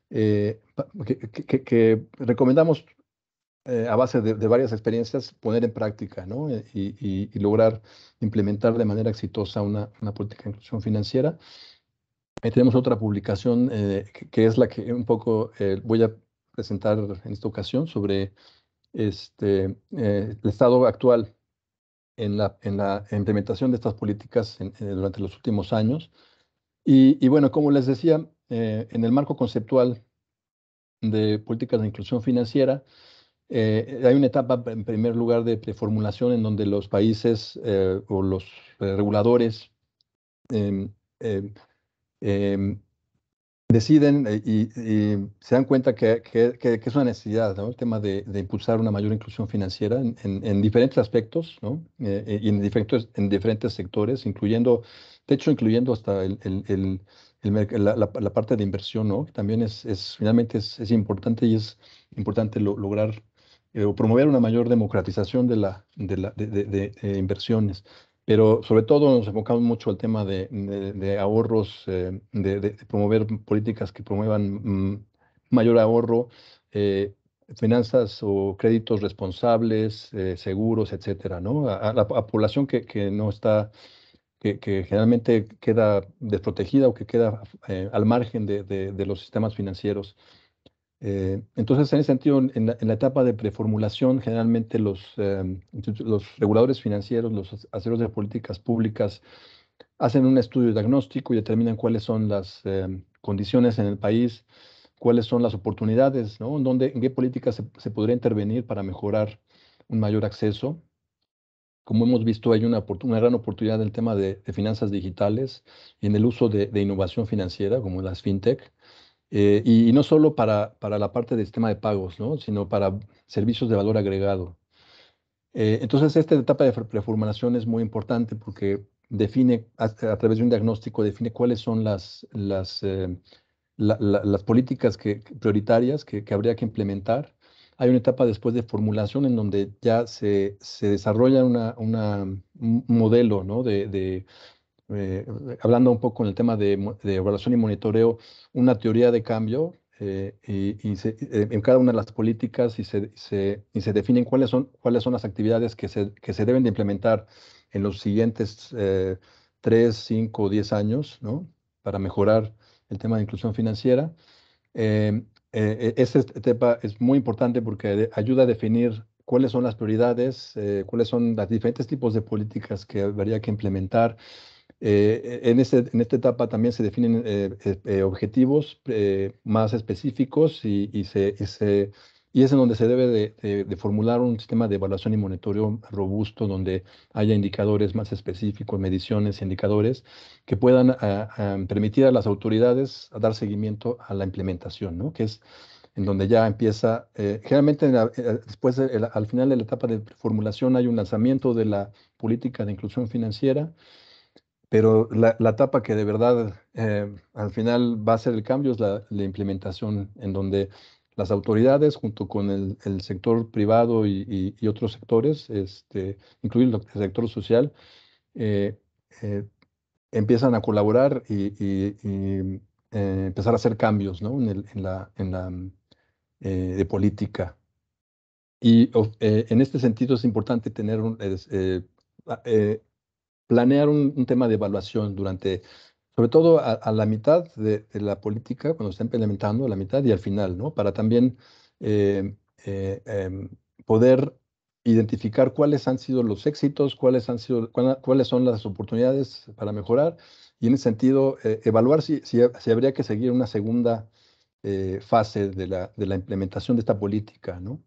que recomendamos a base de varias experiencias poner en práctica, ¿no? Y lograr implementar de manera exitosa una política de inclusión financiera. Ahí tenemos otra publicación que es la que un poco voy a presentar en esta ocasión sobre el estado actual en la implementación de estas políticas durante los últimos años. Y bueno, como les decía, en el marco conceptual de políticas de inclusión financiera, hay una etapa, en primer lugar, de preformulación en donde los países o los reguladores em, em, em, deciden y se dan cuenta que es una necesidad, ¿no? El tema de impulsar una mayor inclusión financiera en diferentes aspectos, ¿no? Y en diferentes sectores, incluyendo hasta la parte de inversión, ¿no? También finalmente es importante y es importante lograr o promover una mayor democratización de inversiones. Pero sobre todo nos enfocamos mucho al tema de ahorros, de promover políticas que promuevan mayor ahorro, finanzas o créditos responsables, seguros, etcétera, ¿no? A la población que no está, que generalmente queda desprotegida o que queda al margen de los sistemas financieros. Entonces, en ese sentido, en la etapa de preformulación, generalmente los reguladores financieros, los hacedores de políticas públicas, hacen un estudio diagnóstico y determinan cuáles son las condiciones en el país, cuáles son las oportunidades, ¿no? En qué políticas se podría intervenir para mejorar un mayor acceso. Como hemos visto, hay una gran oportunidad en el tema de finanzas digitales y en el uso de innovación financiera, como las fintech. Y no solo para la parte del sistema de pagos, ¿no? Sino para servicios de valor agregado. Entonces, esta etapa de preformulación es muy importante porque define, a través de un diagnóstico, define cuáles son las políticas prioritarias que habría que implementar. Hay una etapa después de formulación en donde ya se desarrolla un modelo, ¿no? hablando un poco en el tema de evaluación y monitoreo, una teoría de cambio en cada una de las políticas y se definen cuáles son las actividades que se deben de implementar en los siguientes 3, 5 o 10 años, ¿no? Para mejorar el tema de inclusión financiera. Esta etapa es muy importante porque ayuda a definir cuáles son las prioridades, cuáles son los diferentes tipos de políticas que habría que implementar. En esta etapa también se definen objetivos más específicos y es en donde se debe de formular un sistema de evaluación y monitoreo robusto donde haya indicadores más específicos, mediciones, indicadores que puedan permitir a las autoridades a dar seguimiento a la implementación, ¿no? Que es en donde ya empieza, generalmente después, al final de la etapa de formulación hay un lanzamiento de la política de inclusión financiera, pero la etapa que de verdad al final va a ser el cambio es la implementación, en donde las autoridades, junto con el sector privado y otros sectores, incluido el sector social, eh, eh, empiezan a colaborar y empezar a hacer cambios, ¿no? De política. Y en este sentido es importante tener planear un tema de evaluación sobre todo a la mitad de la política, cuando está implementando, a la mitad y al final, ¿no? Para también eh, eh, em, poder identificar cuáles han sido los éxitos, cuáles son las oportunidades para mejorar y en ese sentido evaluar si habría que seguir una segunda fase de la implementación de esta política, ¿no?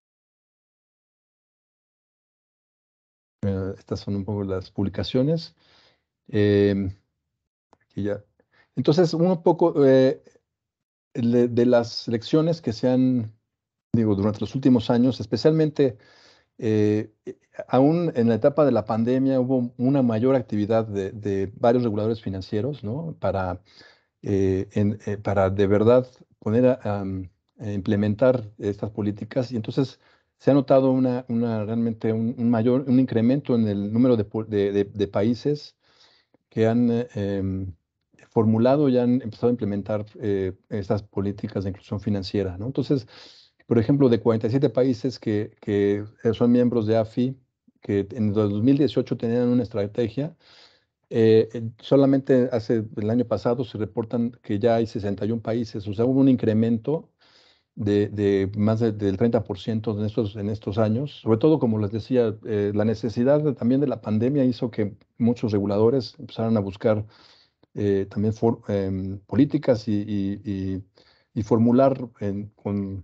Estas son un poco las publicaciones. Em, aquí ya. Entonces, un poco de las lecciones que digo, durante los últimos años, especialmente aún en la etapa de la pandemia, hubo una mayor actividad de varios reguladores financieros, ¿no? Para de verdad poner a implementar estas políticas. Y entonces se ha notado realmente un incremento en el número de países que han formulado y han empezado a implementar estas políticas de inclusión financiera, ¿no? Entonces, por ejemplo, de 47 países que son miembros de AFI, que en el 2018 tenían una estrategia, solamente el año pasado se reportan que ya hay 61 países, o sea, hubo un incremento de más del 30% en estos años. Sobre todo, como les decía, la necesidad también de la pandemia hizo que muchos reguladores empezaran a buscar también políticas y formular con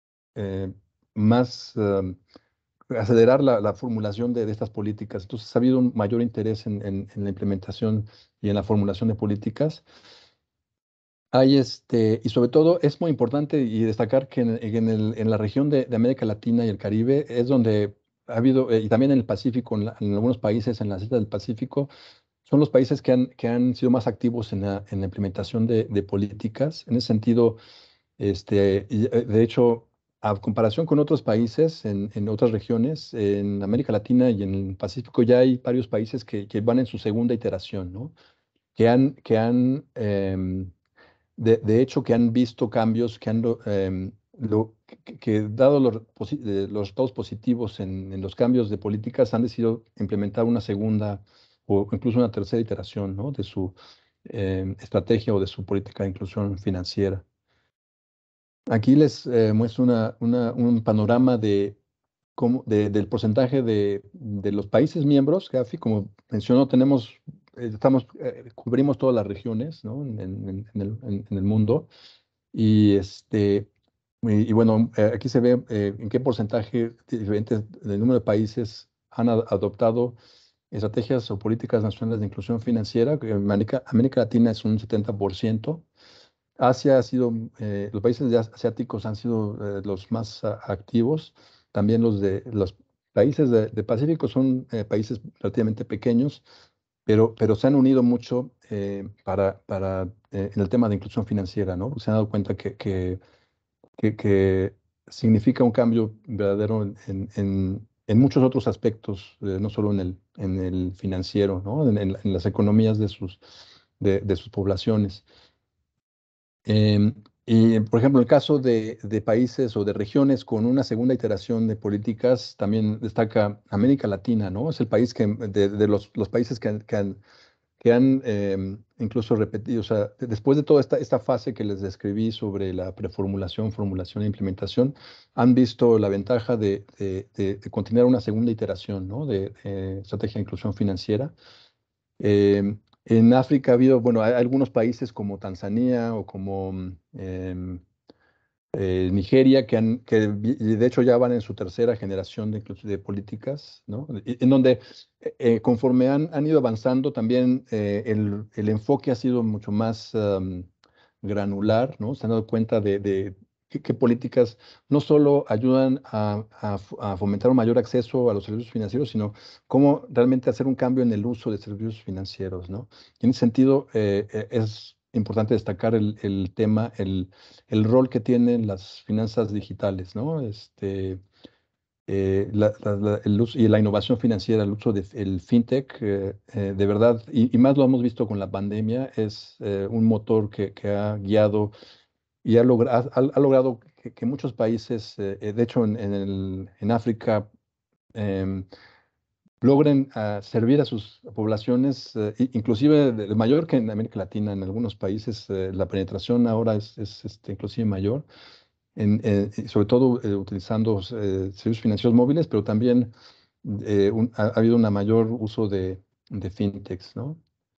más, acelerar la formulación de estas políticas. Entonces ha habido un mayor interés en la implementación y en la formulación de políticas. Y sobre todo es muy importante y destacar que en la región de América Latina y el Caribe es donde ha habido, y también en el Pacífico, en algunos países en las islas del Pacífico, son los países que han sido más activos en la implementación de políticas. En ese sentido, de hecho, a comparación con otros países en otras regiones, en América Latina y en el Pacífico ya hay varios países que van en su segunda iteración, ¿no? De hecho, que han visto cambios, que dado los resultados positivos en los cambios de políticas, han decidido implementar una segunda o incluso una tercera iteración, ¿no? De su estrategia o de su política de inclusión financiera. Aquí les muestro un panorama del porcentaje de los países miembros. GAFI, como mencionó, cubrimos todas las regiones, ¿no? en el mundo. Y bueno, aquí se ve en qué porcentaje diferentes del número de países han adoptado estrategias o políticas nacionales de inclusión financiera. Que América Latina es un 70%. Los países asiáticos han sido los más activos. También los países de Pacífico son países relativamente pequeños, pero se han unido mucho en el tema de inclusión financiera, ¿no? Se han dado cuenta que significa un cambio verdadero en muchos otros aspectos, no solo en el financiero, ¿no? En las economías de sus poblaciones. Y, por ejemplo, en el caso de países o de regiones con una segunda iteración de políticas, también destaca América Latina, ¿no? Es el país de los países que han incluso repetido, o sea, después de toda esta fase que les describí sobre la preformulación, formulación e implementación, han visto la ventaja de continuar una segunda iteración, ¿no? De estrategia de inclusión financiera. En África ha habido, bueno, hay algunos países como Tanzania o como Nigeria, y de hecho ya van en su tercera generación de políticas, ¿no? En donde conforme han ido avanzando, también el enfoque ha sido mucho más granular, ¿no? Se han dado cuenta de qué políticas no solo ayudan a fomentar un mayor acceso a los servicios financieros, sino cómo realmente hacer un cambio en el uso de servicios financieros, ¿no? Y en ese sentido, es importante destacar el tema, el rol que tienen las finanzas digitales, ¿no? El uso y la innovación financiera, el uso del fintech, de verdad, y más lo hemos visto con la pandemia, es un motor que ha guiado y ha logrado que muchos países, de hecho en África, em, logren servir a sus poblaciones, inclusive mayor que en América Latina. En algunos países la penetración ahora es inclusive mayor, y sobre todo utilizando servicios financieros móviles, pero también ha habido un mayor uso de fintechs, ¿no?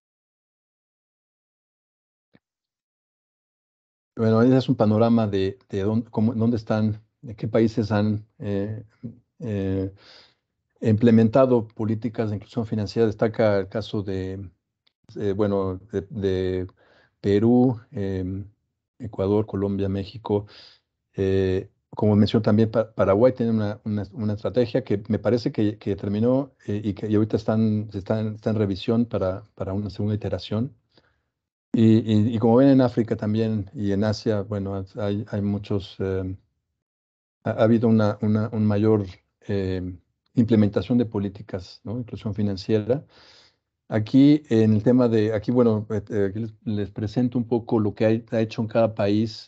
Bueno, ese es un panorama de dónde están, de qué países han eh, implementado políticas de inclusión financiera. Destaca el caso bueno, de Perú, Ecuador, Colombia, México. Como mencioné también, Paraguay tiene una estrategia que me parece que terminó y ahorita está en revisión para una segunda iteración. Y como ven en África también y en Asia, bueno, hay muchos, ha habido un mayor implementación de políticas, ¿no? Inclusión financiera. Aquí en el tema aquí bueno, aquí les presento un poco lo que ha hecho en cada país.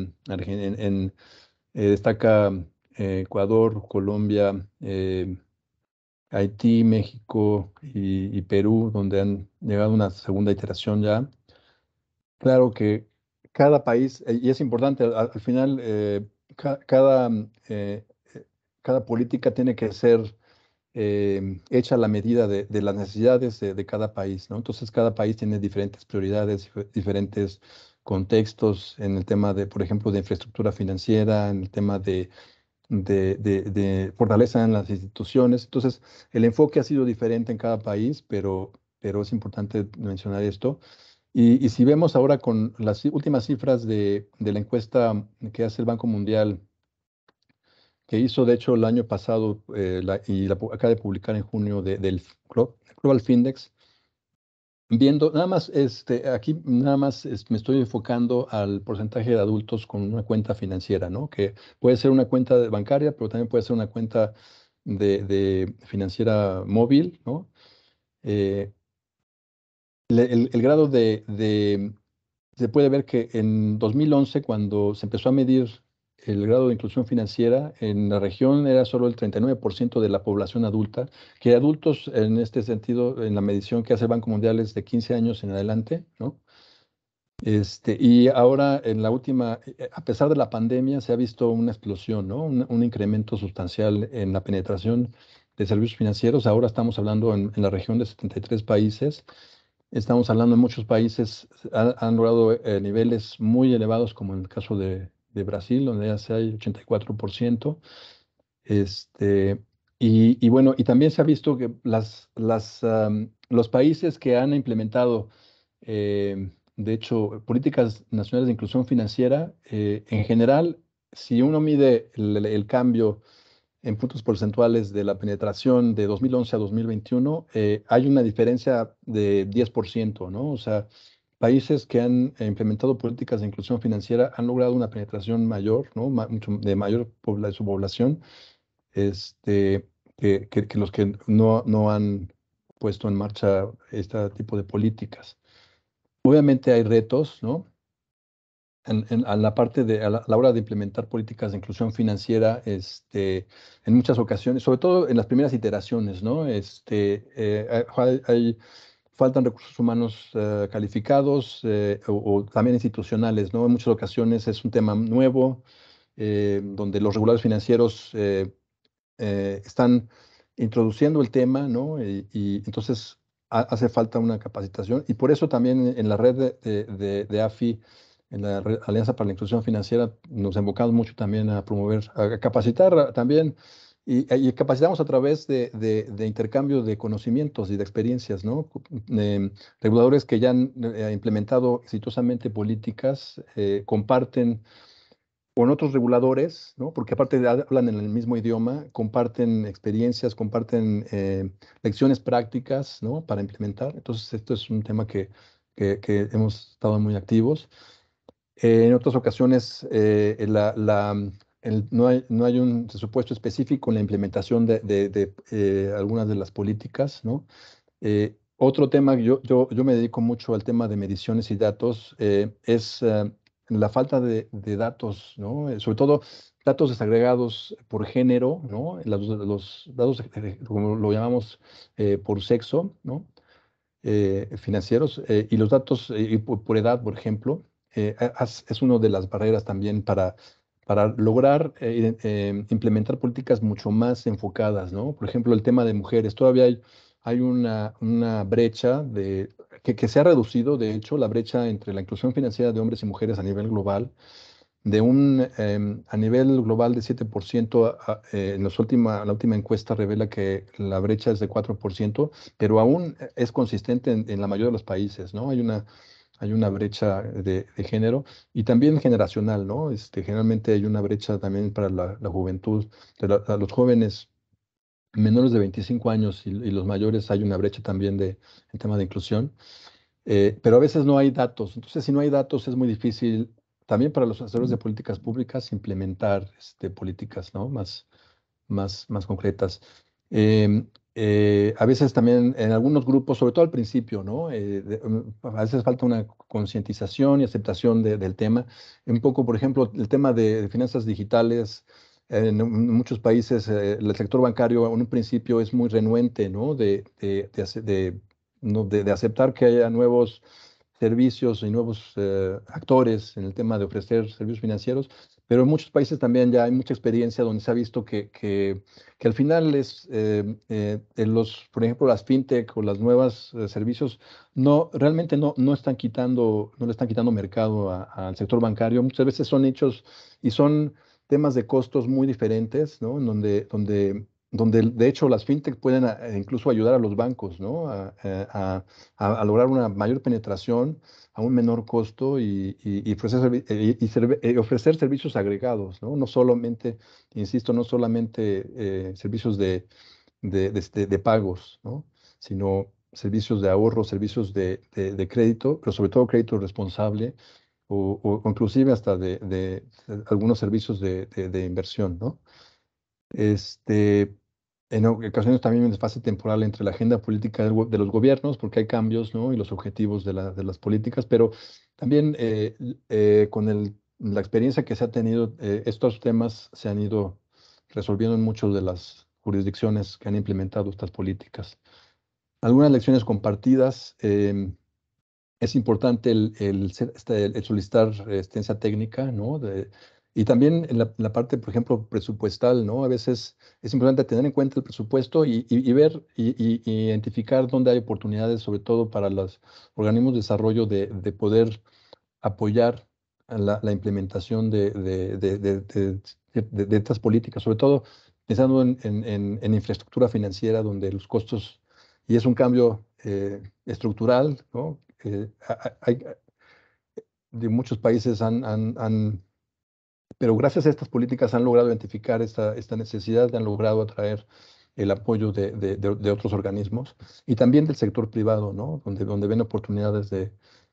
Destaca Ecuador, Colombia, Haití, México y Perú, donde han llegado a una segunda iteración ya. Claro que cada país, y es importante, al final, cada política tiene que ser hecha a la medida de las necesidades de cada país, ¿no? Entonces, cada país tiene diferentes prioridades, diferentes contextos en el tema por ejemplo, de infraestructura financiera, en el tema de fortaleza en las instituciones. Entonces, el enfoque ha sido diferente en cada país, pero es importante mencionar esto. Y si vemos ahora con las últimas cifras de la encuesta que hace el Banco Mundial, que hizo de hecho el año pasado acaba de publicar en junio del Global Findex, viendo nada más, aquí nada más me estoy enfocando al porcentaje de adultos con una cuenta financiera, ¿no? Que puede ser una cuenta bancaria, pero también puede ser una cuenta de financiera móvil, ¿no? Eh, el grado se puede ver que en 2011, cuando se empezó a medir el grado de inclusión financiera, en la región era solo el 39% de la población adulta, que adultos en este sentido, en la medición que hace el Banco Mundial es de 15 años en adelante, ¿no? Y ahora en la última, a pesar de la pandemia, se ha visto una explosión, ¿no? Un incremento sustancial en la penetración de servicios financieros. Ahora estamos hablando en la región de 73 países. Estamos hablando en muchos países, han logrado niveles muy elevados, como en el caso de Brasil, donde ya se hay 84%. Y bueno, y también se ha visto que los países que han implementado, de hecho, políticas nacionales de inclusión financiera, en general, si uno mide el cambio en puntos porcentuales de la penetración de 2011 a 2021, hay una diferencia de 10%, ¿no? O sea, países que han implementado políticas de inclusión financiera han logrado una penetración mayor, ¿no? Mucho de mayor de su población, que los que no han puesto en marcha este tipo de políticas. Obviamente hay retos, ¿no? A la parte a la hora de implementar políticas de inclusión financiera, en muchas ocasiones, sobre todo en las primeras iteraciones, ¿no? Faltan recursos humanos calificados o también institucionales, ¿no? En muchas ocasiones es un tema nuevo, donde los reguladores financieros están introduciendo el tema, ¿no? Y entonces hace falta una capacitación. Y por eso también en la red de AFI, en la Alianza para la Inclusión Financiera, nos enfocamos mucho también a promover, a capacitar también. Y capacitamos a través de intercambio de conocimientos y de experiencias, ¿no? Reguladores que ya han implementado exitosamente políticas, comparten con otros reguladores, ¿no? Porque aparte hablan en el mismo idioma, comparten experiencias, comparten lecciones prácticas, ¿no? Para implementar. Entonces, esto es un tema que hemos estado muy activos. En otras ocasiones, no hay un presupuesto específico en la implementación de algunas de las políticas, ¿no? Otro tema, yo me dedico mucho al tema de mediciones y datos, es la falta de datos, ¿no? Sobre todo datos desagregados por género, ¿no? Los datos, como lo llamamos, por sexo, ¿no? Financieros, y los datos y por edad, por ejemplo, es una de las barreras también para lograr implementar políticas mucho más enfocadas, ¿no? Por ejemplo, el tema de mujeres. Todavía hay una brecha que se ha reducido, de hecho, la brecha entre la inclusión financiera de hombres y mujeres a nivel global, a nivel global de 7%, la última encuesta revela que la brecha es de 4%, pero aún es consistente en la mayoría de los países, ¿no? Hay una brecha de género y también generacional, ¿no? Generalmente hay una brecha también para la juventud, a los jóvenes menores de 25 años y los mayores hay una brecha también en tema de inclusión. Pero a veces no hay datos. Entonces, si no hay datos, es muy difícil también para los asesores de políticas públicas implementar políticas, ¿no? Más concretas. A veces también en algunos grupos, sobre todo al principio, ¿no? A veces falta una concientización y aceptación del tema. Un poco, por ejemplo, el tema de finanzas digitales. En muchos países, el sector bancario en un principio es muy renuente, ¿no? De aceptar que haya nuevos servicios y nuevos actores en el tema de ofrecer servicios financieros, pero en muchos países también ya hay mucha experiencia donde se ha visto que al final por ejemplo, las fintech o las nuevas servicios realmente no están no le están quitando mercado al sector bancario. Muchas veces son hechos y son temas de costos muy diferentes, ¿no? En donde de hecho las fintech pueden incluso ayudar a los bancos, ¿no? A lograr una mayor penetración a un menor costo y ofrecer servicios agregados, ¿no? No solamente, insisto, no solamente servicios de pagos, ¿no? Sino servicios de ahorro, servicios de crédito, pero sobre todo crédito responsable o inclusive hasta de algunos servicios de inversión, ¿no? Este, en ocasiones también hay un desfase temporal entre la agenda política de los gobiernos, porque hay cambios, ¿no? Y los objetivos de las políticas, pero también con la experiencia que se ha tenido, estos temas se han ido resolviendo en muchas de las jurisdicciones que han implementado estas políticas. Algunas lecciones compartidas. Es importante el solicitar asistencia técnica, ¿no? Y también en la parte, por ejemplo, presupuestal, ¿no? A veces es importante tener en cuenta el presupuesto y ver y identificar dónde hay oportunidades, sobre todo para los organismos de desarrollo, de poder apoyar a la implementación de estas políticas, sobre todo pensando en infraestructura financiera, donde los costos, y es un cambio estructural, ¿no? De muchos países pero gracias a estas políticas han logrado identificar esta necesidad, han logrado atraer el apoyo de otros organismos y también del sector privado, ¿no? Donde ven oportunidades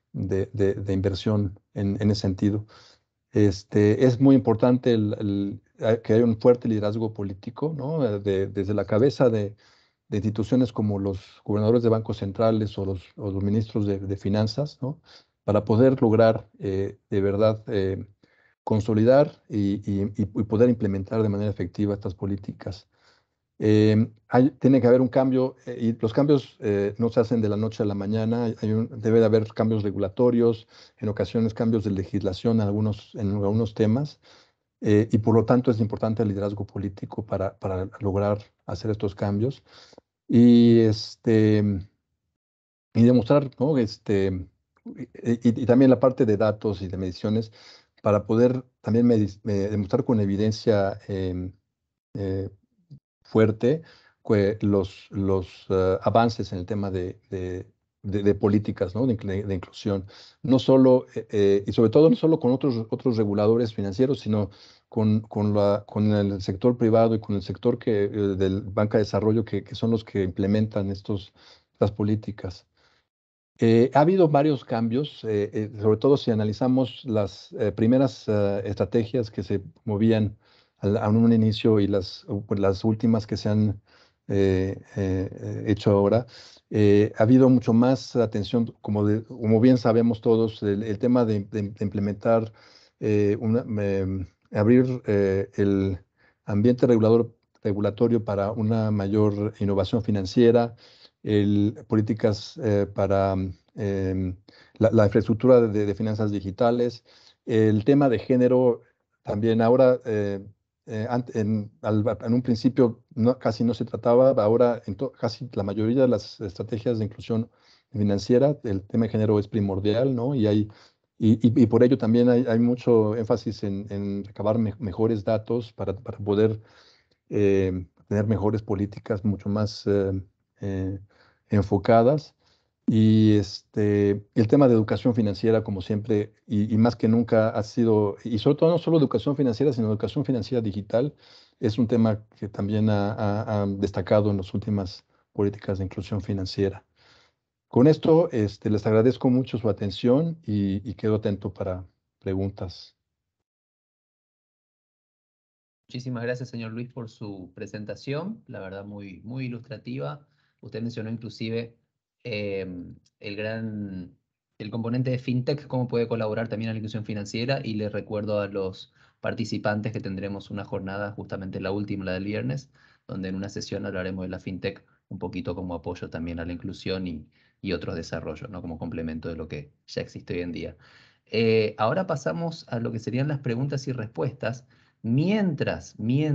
de inversión en ese sentido. Es muy importante que hay un fuerte liderazgo político, ¿no? Desde la cabeza de instituciones como los gobernadores de bancos centrales o los ministros de finanzas, ¿no? Para poder lograr de verdad consolidar y poder implementar de manera efectiva estas políticas. Tiene que haber un cambio, y los cambios no se hacen de la noche a la mañana. Debe de haber cambios regulatorios, en ocasiones cambios de legislación en algunos temas, y por lo tanto es importante el liderazgo político para lograr hacer estos cambios. Y, y demostrar, ¿no? Y también la parte de datos y de mediciones para poder también demostrar con evidencia eh, fuerte los avances en el tema de políticas, ¿no? de inclusión. No solo, y sobre todo no solo con otros reguladores financieros, sino con el sector privado y con el sector del banca de desarrollo, que son los que implementan estas políticas. Ha habido varios cambios, sobre todo si analizamos las primeras estrategias que se movían a un inicio y las últimas que se han hecho ahora. Ha habido mucho más atención, como bien sabemos todos, el tema de implementar, abrir el ambiente regulatorio para una mayor innovación financiera, políticas para la infraestructura de finanzas digitales, el tema de género también ahora, en un principio casi no se trataba, ahora casi la mayoría de las estrategias de inclusión financiera, el tema de género es primordial, ¿no? Y por ello también hay mucho énfasis en recabar mejores datos para poder tener mejores políticas mucho más enfocadas. Y el tema de educación financiera, como siempre, y más que nunca ha sido, y sobre todo no solo educación financiera, sino educación financiera digital, es un tema que también ha destacado en las últimas políticas de inclusión financiera. Con esto, les agradezco mucho su atención y quedo atento para preguntas. Muchísimas gracias, señor Luis, por su presentación, la verdad muy, muy ilustrativa. Usted mencionó inclusive el componente de FinTech, cómo puede colaborar también a la inclusión financiera, y le recuerdo a los participantes que tendremos una jornada, justamente la última, la del viernes, donde en una sesión hablaremos de la FinTech un poquito como apoyo también a la inclusión y otros desarrollos, ¿no? Como complemento de lo que ya existe hoy en día. Ahora pasamos a lo que serían las preguntas y respuestas. Mientras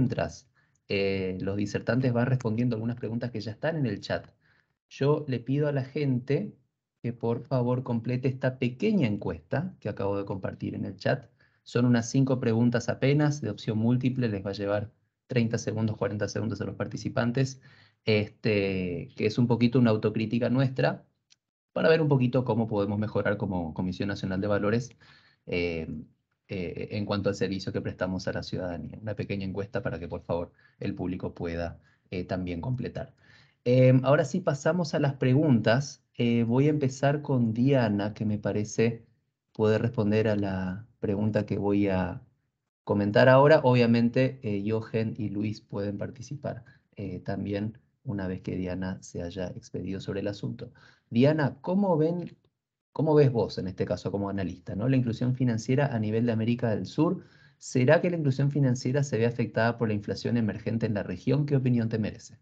los disertantes van respondiendo algunas preguntas que ya están en el chat, yo le pido a la gente que por favor complete esta pequeña encuesta que acabo de compartir en el chat. Son unas 5 preguntas apenas, de opción múltiple, les va a llevar 30 segundos, 40 segundos a los participantes, que es un poquito una autocrítica nuestra, para ver un poquito cómo podemos mejorar como Comisión Nacional de Valores eh, en cuanto al servicio que prestamos a la ciudadanía. Una pequeña encuesta para que por favor el público pueda también completar. Ahora sí pasamos a las preguntas. Voy a empezar con Diana, que me parece puede responder a la pregunta que voy a comentar ahora. Obviamente, Jochen y Luis pueden participar también una vez que Diana se haya expedido sobre el asunto. Diana, ¿cómo ves vos, en este caso como analista, ¿no? La inclusión financiera a nivel de América del Sur? ¿Será que la inclusión financiera se ve afectada por la inflación emergente en la región? ¿Qué opinión te merece?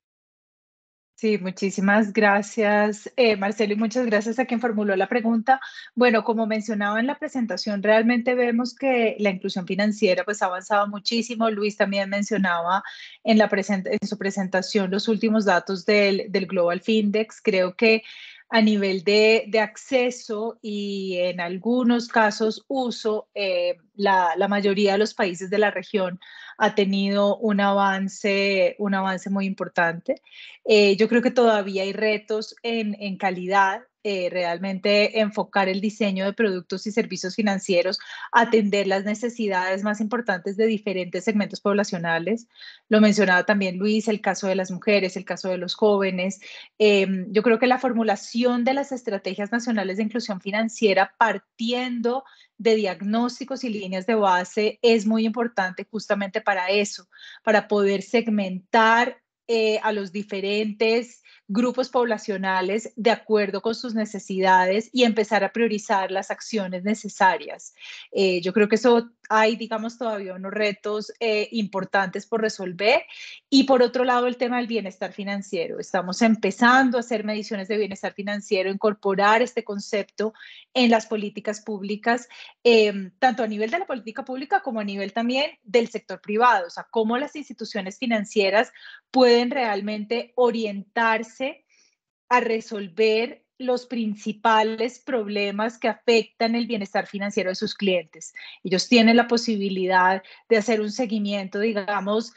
Sí, muchísimas gracias, Marcelo, y muchas gracias a quien formuló la pregunta. Bueno, como mencionaba en la presentación, realmente vemos que la inclusión financiera pues, ha avanzado muchísimo. Luis también mencionaba en su presentación los últimos datos del Global Findex. Creo que a nivel de acceso y en algunos casos uso, la mayoría de los países de la región ha tenido un avance muy importante. Yo creo que todavía hay retos en calidad realmente enfocar el diseño de productos y servicios financieros, atender las necesidades más importantes de diferentes segmentos poblacionales. Lo mencionaba también Luis, el caso de las mujeres, el caso de los jóvenes. Yo creo que la formulación de las estrategias nacionales de inclusión financiera partiendo de diagnósticos y líneas de base es muy importante justamente para eso, para poder segmentar a los diferentes grupos poblacionales de acuerdo con sus necesidades y empezar a priorizar las acciones necesarias. Yo creo que eso hay, digamos, todavía unos retos importantes por resolver. Y por otro lado, el tema del bienestar financiero. Estamos empezando a hacer mediciones de bienestar financiero, incorporar este concepto en las políticas públicas, tanto a nivel de la política pública como a nivel también del sector privado. O sea, cómo las instituciones financieras pueden realmente orientarse a resolver los principales problemas que afectan el bienestar financiero de sus clientes. Ellos tienen la posibilidad de hacer un seguimiento, digamos,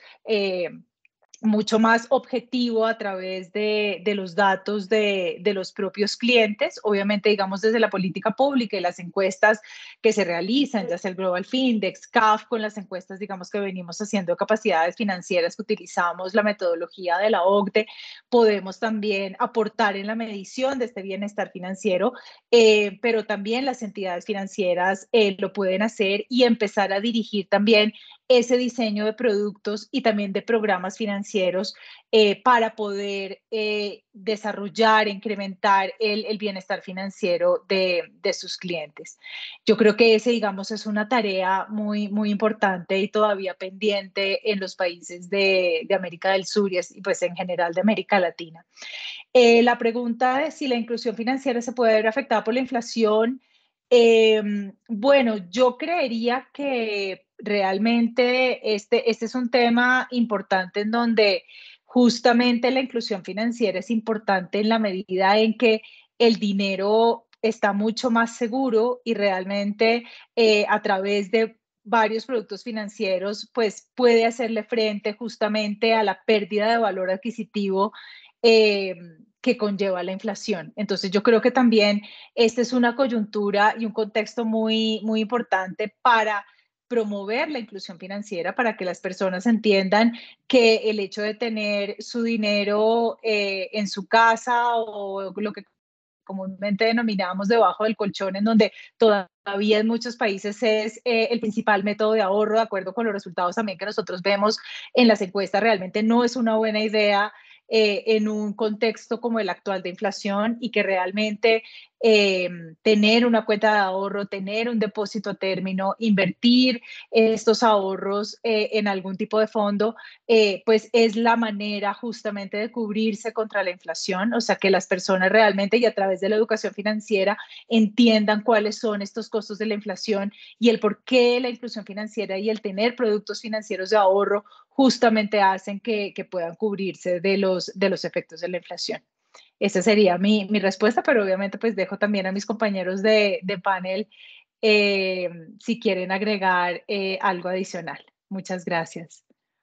mucho más objetivo a través de los datos de los propios clientes, obviamente, digamos, desde la política pública y las encuestas que se realizan, ya sea el Global Findex, CAF, con las encuestas, digamos, que venimos haciendo de capacidades financieras, que utilizamos la metodología de la OCDE, podemos también aportar en la medición de este bienestar financiero, pero también las entidades financieras lo pueden hacer y empezar a dirigir también ese diseño de productos y también de programas financieros para poder desarrollar, incrementar el bienestar financiero de sus clientes. Yo creo que ese, digamos, es una tarea muy, muy importante y todavía pendiente en los países de América del Sur y pues en general de América Latina. La pregunta de si la inclusión financiera se puede ver afectada por la inflación. Bueno, yo creería que realmente este es un tema importante en donde justamente la inclusión financiera es importante en la medida en que el dinero está mucho más seguro y realmente a través de varios productos financieros, pues puede hacerle frente justamente a la pérdida de valor adquisitivo que conlleva la inflación. Entonces, yo creo que también esta es una coyuntura y un contexto muy, muy importante para promover la inclusión financiera, para que las personas entiendan que el hecho de tener su dinero en su casa o lo que comúnmente denominamos debajo del colchón, en donde todavía en muchos países es el principal método de ahorro, de acuerdo con los resultados también que nosotros vemos en las encuestas, realmente no es una buena idea en un contexto como el actual de inflación y que realmente tener una cuenta de ahorro, tener un depósito a término, invertir estos ahorros en algún tipo de fondo, pues es la manera justamente de cubrirse contra la inflación, o sea, que las personas realmente y a través de la educación financiera entiendan cuáles son estos costos de la inflación y el por qué la inclusión financiera y el tener productos financieros de ahorro justamente hacen que puedan cubrirse de los efectos de la inflación. Esa sería mi respuesta, pero obviamente pues dejo también a mis compañeros de panel si quieren agregar algo adicional. Muchas gracias.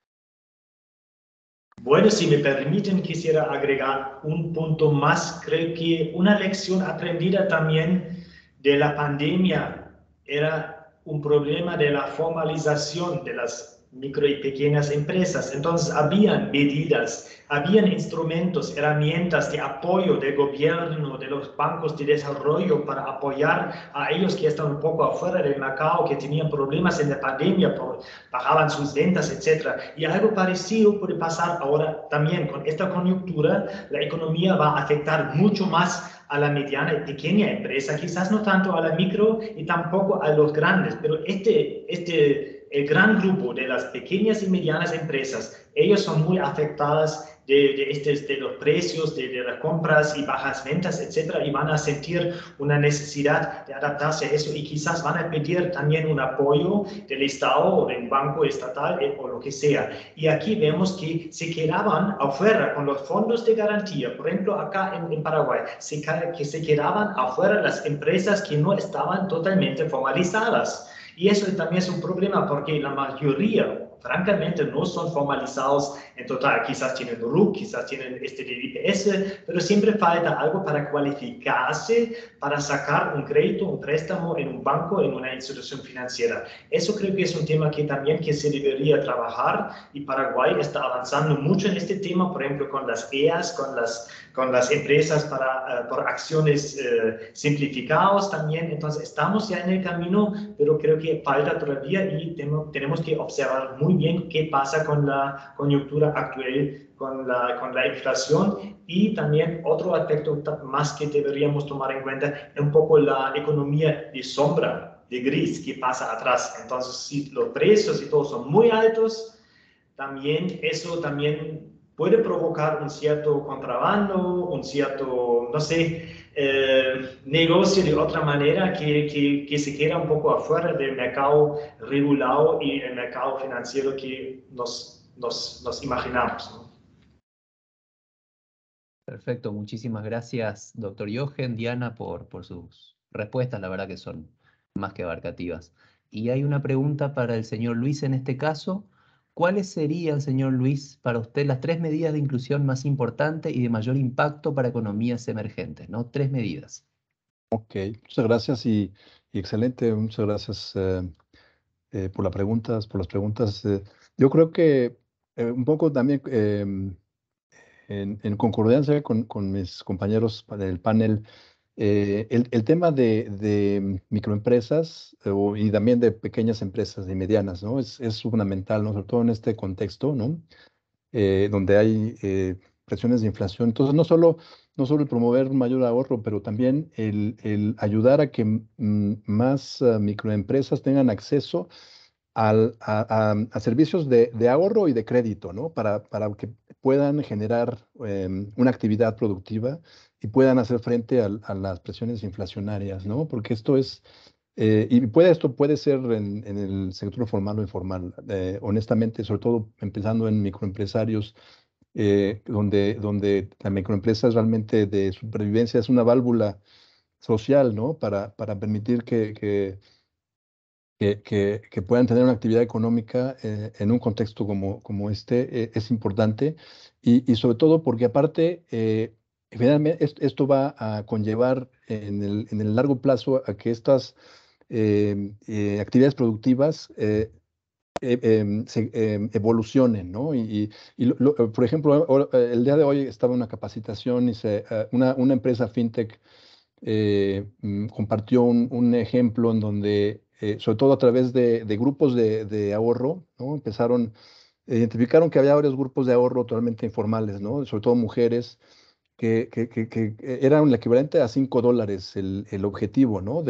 Bueno, si me permiten, quisiera agregar un punto más. Creo que una lección aprendida también de la pandemia era un problema de la formalización de las micro y pequeñas empresas. Entonces, habían medidas, habían instrumentos, herramientas de apoyo del gobierno, de los bancos de desarrollo para apoyar a ellos que están un poco afuera del mercado, que tenían problemas en la pandemia, bajaban sus ventas, etc. Y algo parecido puede pasar ahora también con esta coyuntura. La economía va a afectar mucho más a la mediana y pequeña empresa, quizás no tanto a la micro y tampoco a los grandes, pero el gran grupo de las pequeñas y medianas empresas, ellos son muy afectadas de los precios, de las compras y bajas ventas, etcétera, y van a sentir una necesidad de adaptarse a eso y quizás van a pedir también un apoyo del Estado o del banco estatal o lo que sea. Y aquí vemos que se quedaban afuera con los fondos de garantía, por ejemplo, acá en Paraguay, que se quedaban afuera las empresas que no estaban totalmente formalizadas. Y eso también es un problema porque la mayoría, francamente, no son formalizados en total. Quizás tienen RUC, quizás tienen este de IPS, pero siempre falta algo para cualificarse, para sacar un crédito, un préstamo en un banco, en una institución financiera. Eso creo que es un tema que también que se debería trabajar, y Paraguay está avanzando mucho en este tema, por ejemplo, con las EAS, con las empresas por acciones simplificadas también. Entonces, estamos ya en el camino, pero creo que falta todavía y tenemos que observar muy bien qué pasa con la coyuntura actual, con la inflación, y también otro aspecto más que deberíamos tomar en cuenta es un poco la economía de sombra, de gris, que pasa atrás. Entonces, si los precios y todo son muy altos, también eso también puede provocar un cierto contrabando, un cierto, no sé, negocio de otra manera que se queda un poco afuera del mercado regulado y el mercado financiero que nos imaginamos, ¿no? Perfecto, muchísimas gracias, doctor Jochen, Diana, por sus respuestas, la verdad que son más que abarcativas. Y hay una pregunta para el señor Luis en este caso. ¿Cuáles serían, señor Luis, para usted las 3 medidas de inclusión más importantes y de mayor impacto para economías emergentes, ¿no? 3 medidas. Ok, muchas gracias y excelente, muchas gracias por por las preguntas. Yo creo que un poco también en concordancia con mis compañeros del panel, el tema de microempresas y también de pequeñas empresas y medianas, ¿no? Es fundamental, ¿no? Sobre todo en este contexto, ¿no? Donde hay presiones de inflación. Entonces, no solo el promover un mayor ahorro, pero también el ayudar a que más microempresas tengan acceso a servicios de ahorro y de crédito, ¿no? Para que puedan generar una actividad productiva y puedan hacer frente a las presiones inflacionarias, ¿no? Porque esto puede ser en el sector formal o informal. Honestamente, sobre todo empezando en microempresarios, donde la microempresa es realmente de supervivencia, es una válvula social, ¿no? Para permitir que puedan tener una actividad económica en un contexto como este, es importante. Y sobre todo porque aparte, finalmente esto va a conllevar en el largo plazo a que estas actividades productivas evolucionen, ¿no? Por ejemplo, el día de hoy estaba en una capacitación y una empresa fintech compartió un ejemplo en donde, sobre todo a través de grupos de ahorro, ¿no? Identificaron que había varios grupos de ahorro totalmente informales, ¿no? Sobre todo mujeres, que eran el equivalente a $5 el objetivo, ¿no?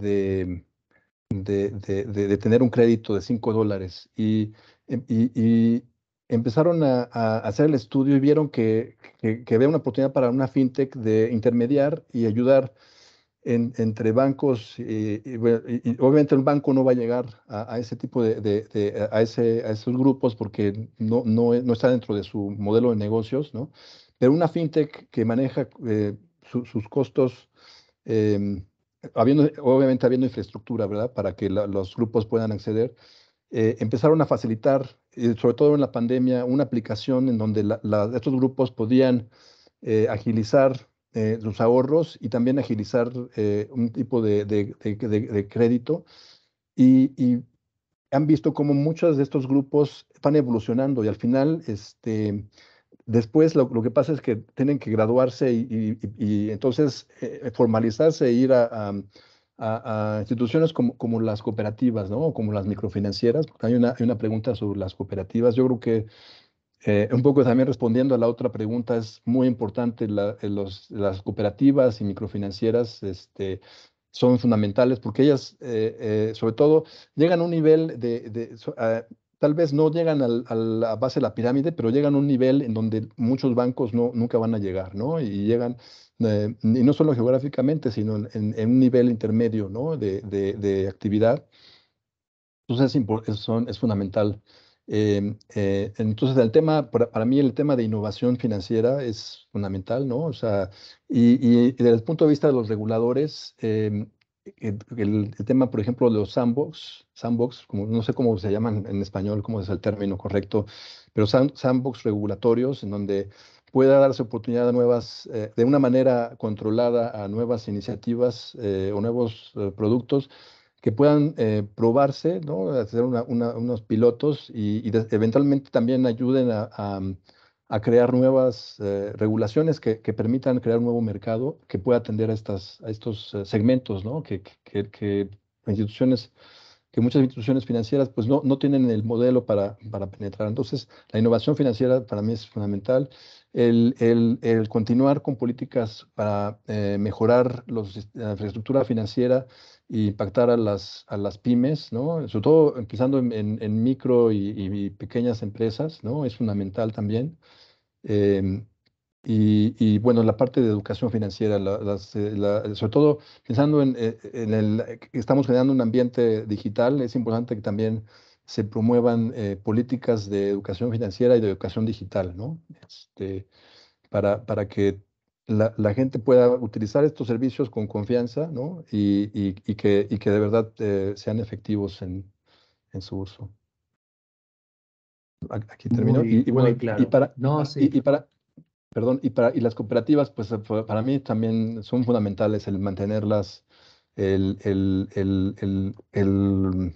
De tener un crédito de $5. Y empezaron a hacer el estudio y vieron que había una oportunidad para una fintech de intermediar y ayudar entre bancos. Y obviamente el banco no va a llegar a ese tipo a esos grupos porque no está dentro de su modelo de negocios, ¿no? Pero una fintech que maneja sus costos, em, obviamente habiendo infraestructura, ¿verdad? Para que los grupos puedan acceder, empezaron a facilitar, sobre todo en la pandemia, una aplicación en donde estos grupos podían agilizar sus ahorros y también agilizar un tipo de crédito. Y han visto cómo muchos de estos grupos van evolucionando y al final, después lo que pasa es que tienen que graduarse y entonces formalizarse e ir a instituciones como las cooperativas, ¿no? O como las microfinancieras. Porque hay una pregunta sobre las cooperativas. Yo creo que un poco también respondiendo a la otra pregunta, es muy importante las cooperativas y microfinancieras, son fundamentales porque ellas, sobre todo, llegan a un nivel tal vez no llegan a la base de la pirámide, pero llegan a un nivel en donde muchos bancos nunca van a llegar, ¿no? Y llegan, y no solo geográficamente, sino en un nivel intermedio, ¿no? De actividad. Entonces es fundamental. Entonces para mí el tema de innovación financiera es fundamental, ¿no? O sea, y desde el punto de vista de los reguladores, el tema, por ejemplo, de los sandbox, como, no sé cómo se llaman en español, cómo es el término correcto, pero sandbox regulatorios, en donde pueda darse oportunidad a nuevas, de una manera controlada a nuevas iniciativas o nuevos productos que puedan probarse, ¿no? Hacer unos pilotos y eventualmente también ayuden a crear nuevas regulaciones que permitan crear un nuevo mercado que pueda atender a estos segmentos, ¿no? Que instituciones, que muchas instituciones financieras pues no tienen el modelo para penetrar. Entonces, la innovación financiera para mí es fundamental. El continuar con políticas para mejorar la infraestructura financiera e impactar a las pymes, ¿no? Sobre todo empezando en micro y pequeñas empresas, ¿no? Es fundamental también. Em, y, bueno, la parte de educación financiera, sobre todo pensando que estamos generando un ambiente digital, es importante que también se promuevan políticas de educación financiera y de educación digital, ¿no? Para que la gente pueda utilizar estos servicios con confianza, ¿no? Y que de verdad sean efectivos en su uso. Aquí termino. Y bueno, Muy claro. No, sí. Perdón, y las cooperativas, pues para mí también son fundamentales el mantenerlas, el, el, el, el, el,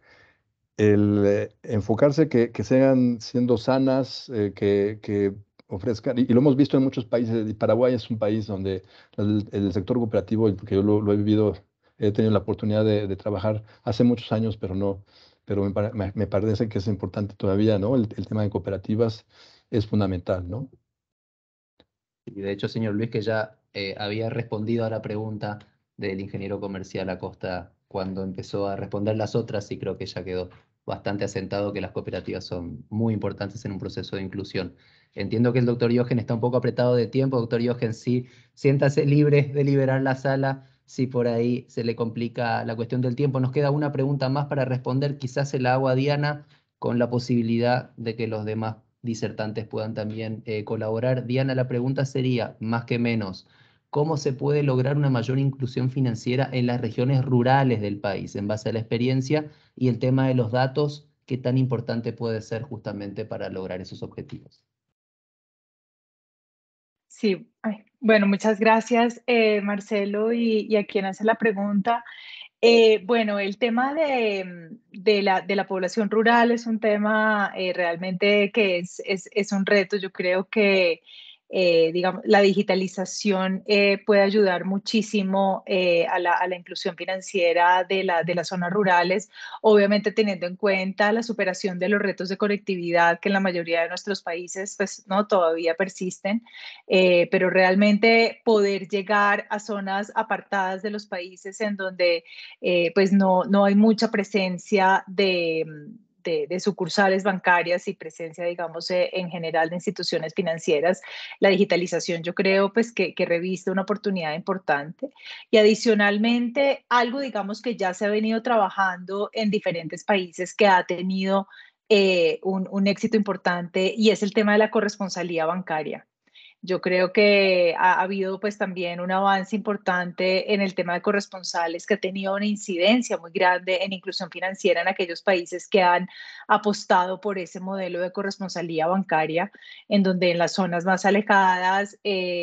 el enfocarse que sigan siendo sanas, que ofrezcan, y lo hemos visto en muchos países, y Paraguay es un país donde el sector cooperativo, y porque yo lo he vivido, he tenido la oportunidad de trabajar hace muchos años, pero me parece que es importante todavía, ¿no? El tema de cooperativas es fundamental, ¿no? Y de hecho, señor Luis, que ya había respondido a la pregunta del ingeniero comercial Acosta cuando empezó a responder las otras, y creo que ya quedó bastante asentado que las cooperativas son muy importantes en un proceso de inclusión. Entiendo que el doctor Jochen está un poco apretado de tiempo. Doctor Jochen, sí, siéntase libre de liberar la sala si por ahí se le complica la cuestión del tiempo. Nos queda una pregunta más para responder, quizás se la hago a Diana, con la posibilidad de que los demás disertantes puedan también colaborar. Diana, la pregunta sería, más que menos, ¿cómo se puede lograr una mayor inclusión financiera en las regiones rurales del país en base a la experiencia y el tema de los datos? ¿Qué tan importante puede ser justamente para lograr esos objetivos? Sí, bueno, muchas gracias, Marcelo, y a quien hace la pregunta. Bueno, el tema de la población rural es un tema realmente que es un reto. Yo creo que, digamos, la digitalización puede ayudar muchísimo a la inclusión financiera de las zonas rurales, obviamente teniendo en cuenta la superación de los retos de conectividad que en la mayoría de nuestros países pues, ¿no? Todavía persisten, pero realmente poder llegar a zonas apartadas de los países en donde pues no hay mucha presencia de sucursales bancarias y presencia, digamos, en general de instituciones financieras. La digitalización yo creo pues que reviste una oportunidad importante y adicionalmente algo, digamos, que ya se ha venido trabajando en diferentes países que ha tenido un éxito importante y es el tema de la corresponsalía bancaria. Yo creo que ha habido pues también un avance importante en el tema de corresponsales que ha tenido una incidencia muy grande en inclusión financiera en aquellos países que han apostado por ese modelo de corresponsalía bancaria, en donde en las zonas más alejadas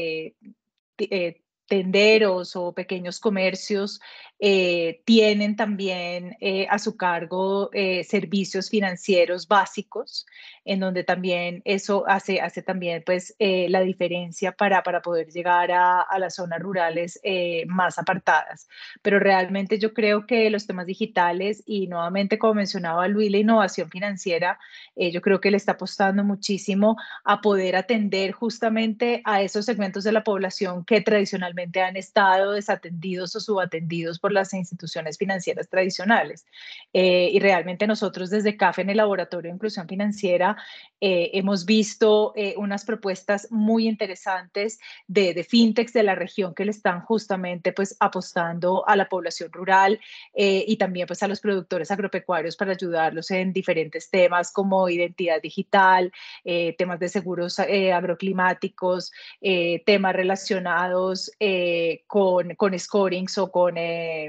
tenderos o pequeños comercios tienen también a su cargo servicios financieros básicos, en donde también eso hace también pues la diferencia para poder llegar a las zonas rurales más apartadas. Pero realmente yo creo que los temas digitales y nuevamente, como mencionaba Luis, la innovación financiera, yo creo que le está apostando muchísimo a poder atender justamente a esos segmentos de la población que tradicionalmente han estado desatendidos o subatendidos por las instituciones financieras tradicionales. Y realmente nosotros desde CAFE en el Laboratorio de Inclusión Financiera hemos visto unas propuestas muy interesantes de fintechs de la región que le están justamente pues apostando a la población rural y también pues a los productores agropecuarios para ayudarlos en diferentes temas como identidad digital, temas de seguros agroclimáticos, temas relacionados con scorings o con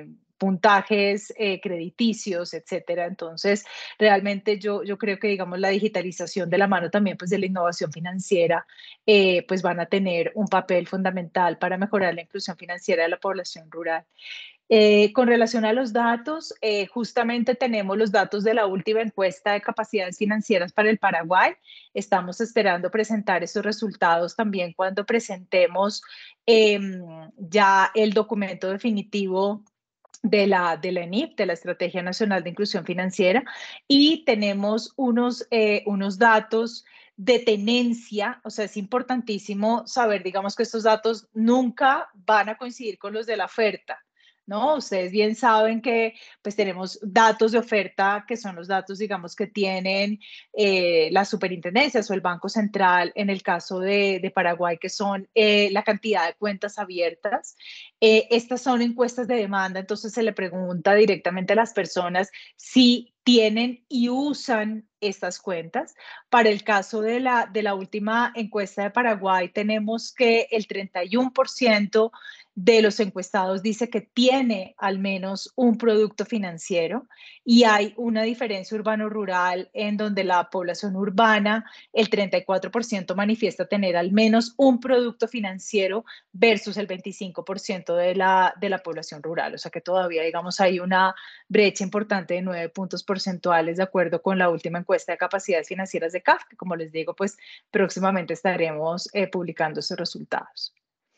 puntajes crediticios, etcétera. Entonces, realmente yo creo que, digamos, la digitalización de la mano también pues, de la innovación financiera, pues van a tener un papel fundamental para mejorar la inclusión financiera de la población rural. Con relación a los datos, justamente tenemos los datos de la última encuesta de capacidades financieras para el Paraguay. Estamos esperando presentar esos resultados también cuando presentemos ya el documento definitivo de la ENIF, de la Estrategia Nacional de Inclusión Financiera, y tenemos unos datos de tenencia. O sea, es importantísimo saber, digamos, que estos datos nunca van a coincidir con los de la oferta, ¿no? Ustedes bien saben que pues tenemos datos de oferta que son los datos, digamos, que tienen las superintendencias o el Banco Central en el caso de Paraguay, que son la cantidad de cuentas abiertas. Estas son encuestas de demanda, entonces se le pregunta directamente a las personas si tienen y usan estas cuentas. Para el caso de la última encuesta de Paraguay, tenemos que el 31% de los encuestados dice que tiene al menos un producto financiero, y hay una diferencia urbano-rural en donde la población urbana, el 34% manifiesta tener al menos un producto financiero versus el 25% de la población rural. O sea que todavía, digamos, hay una brecha importante de 9 puntos porcentuales de acuerdo con la última encuesta de capacidades financieras de CAF, que como les digo, pues próximamente estaremos publicando esos resultados.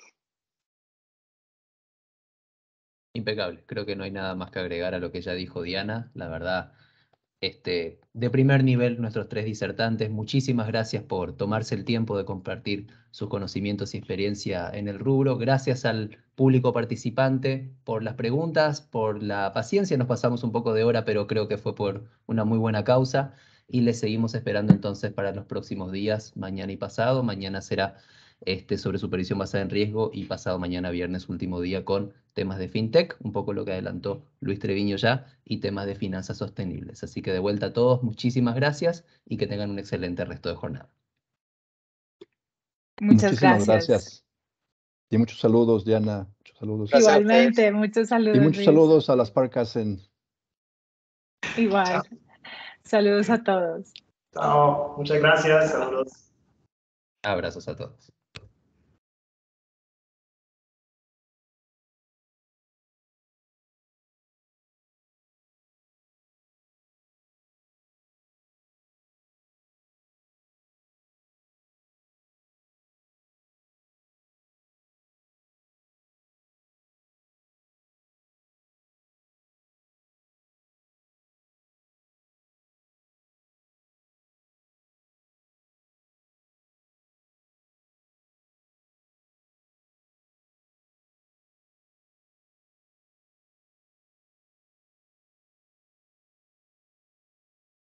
Impecable. Creo que no hay nada más que agregar a lo que ya dijo Diana. La verdad, de primer nivel, nuestros tres disertantes, muchísimas gracias por tomarse el tiempo de compartir sus conocimientos y experiencia en el rubro. Gracias al público participante por las preguntas, por la paciencia. Nos pasamos un poco de hora, pero creo que fue por una muy buena causa. Y les seguimos esperando entonces para los próximos días, mañana y pasado. Mañana será sobre supervisión basada en riesgo, y pasado mañana viernes, último día, con temas de fintech, un poco lo que adelantó Luis Treviño ya, y temas de finanzas sostenibles. Así que de vuelta a todos, muchísimas gracias y que tengan un excelente resto de jornada. Muchas gracias. Y muchos saludos, Diana. Muchos saludos. Igualmente, muchos saludos. Y muchos saludos a las parcas en... Igual. Chao. Saludos a todos. Chao. Muchas gracias. Saludos. Abrazos a todos.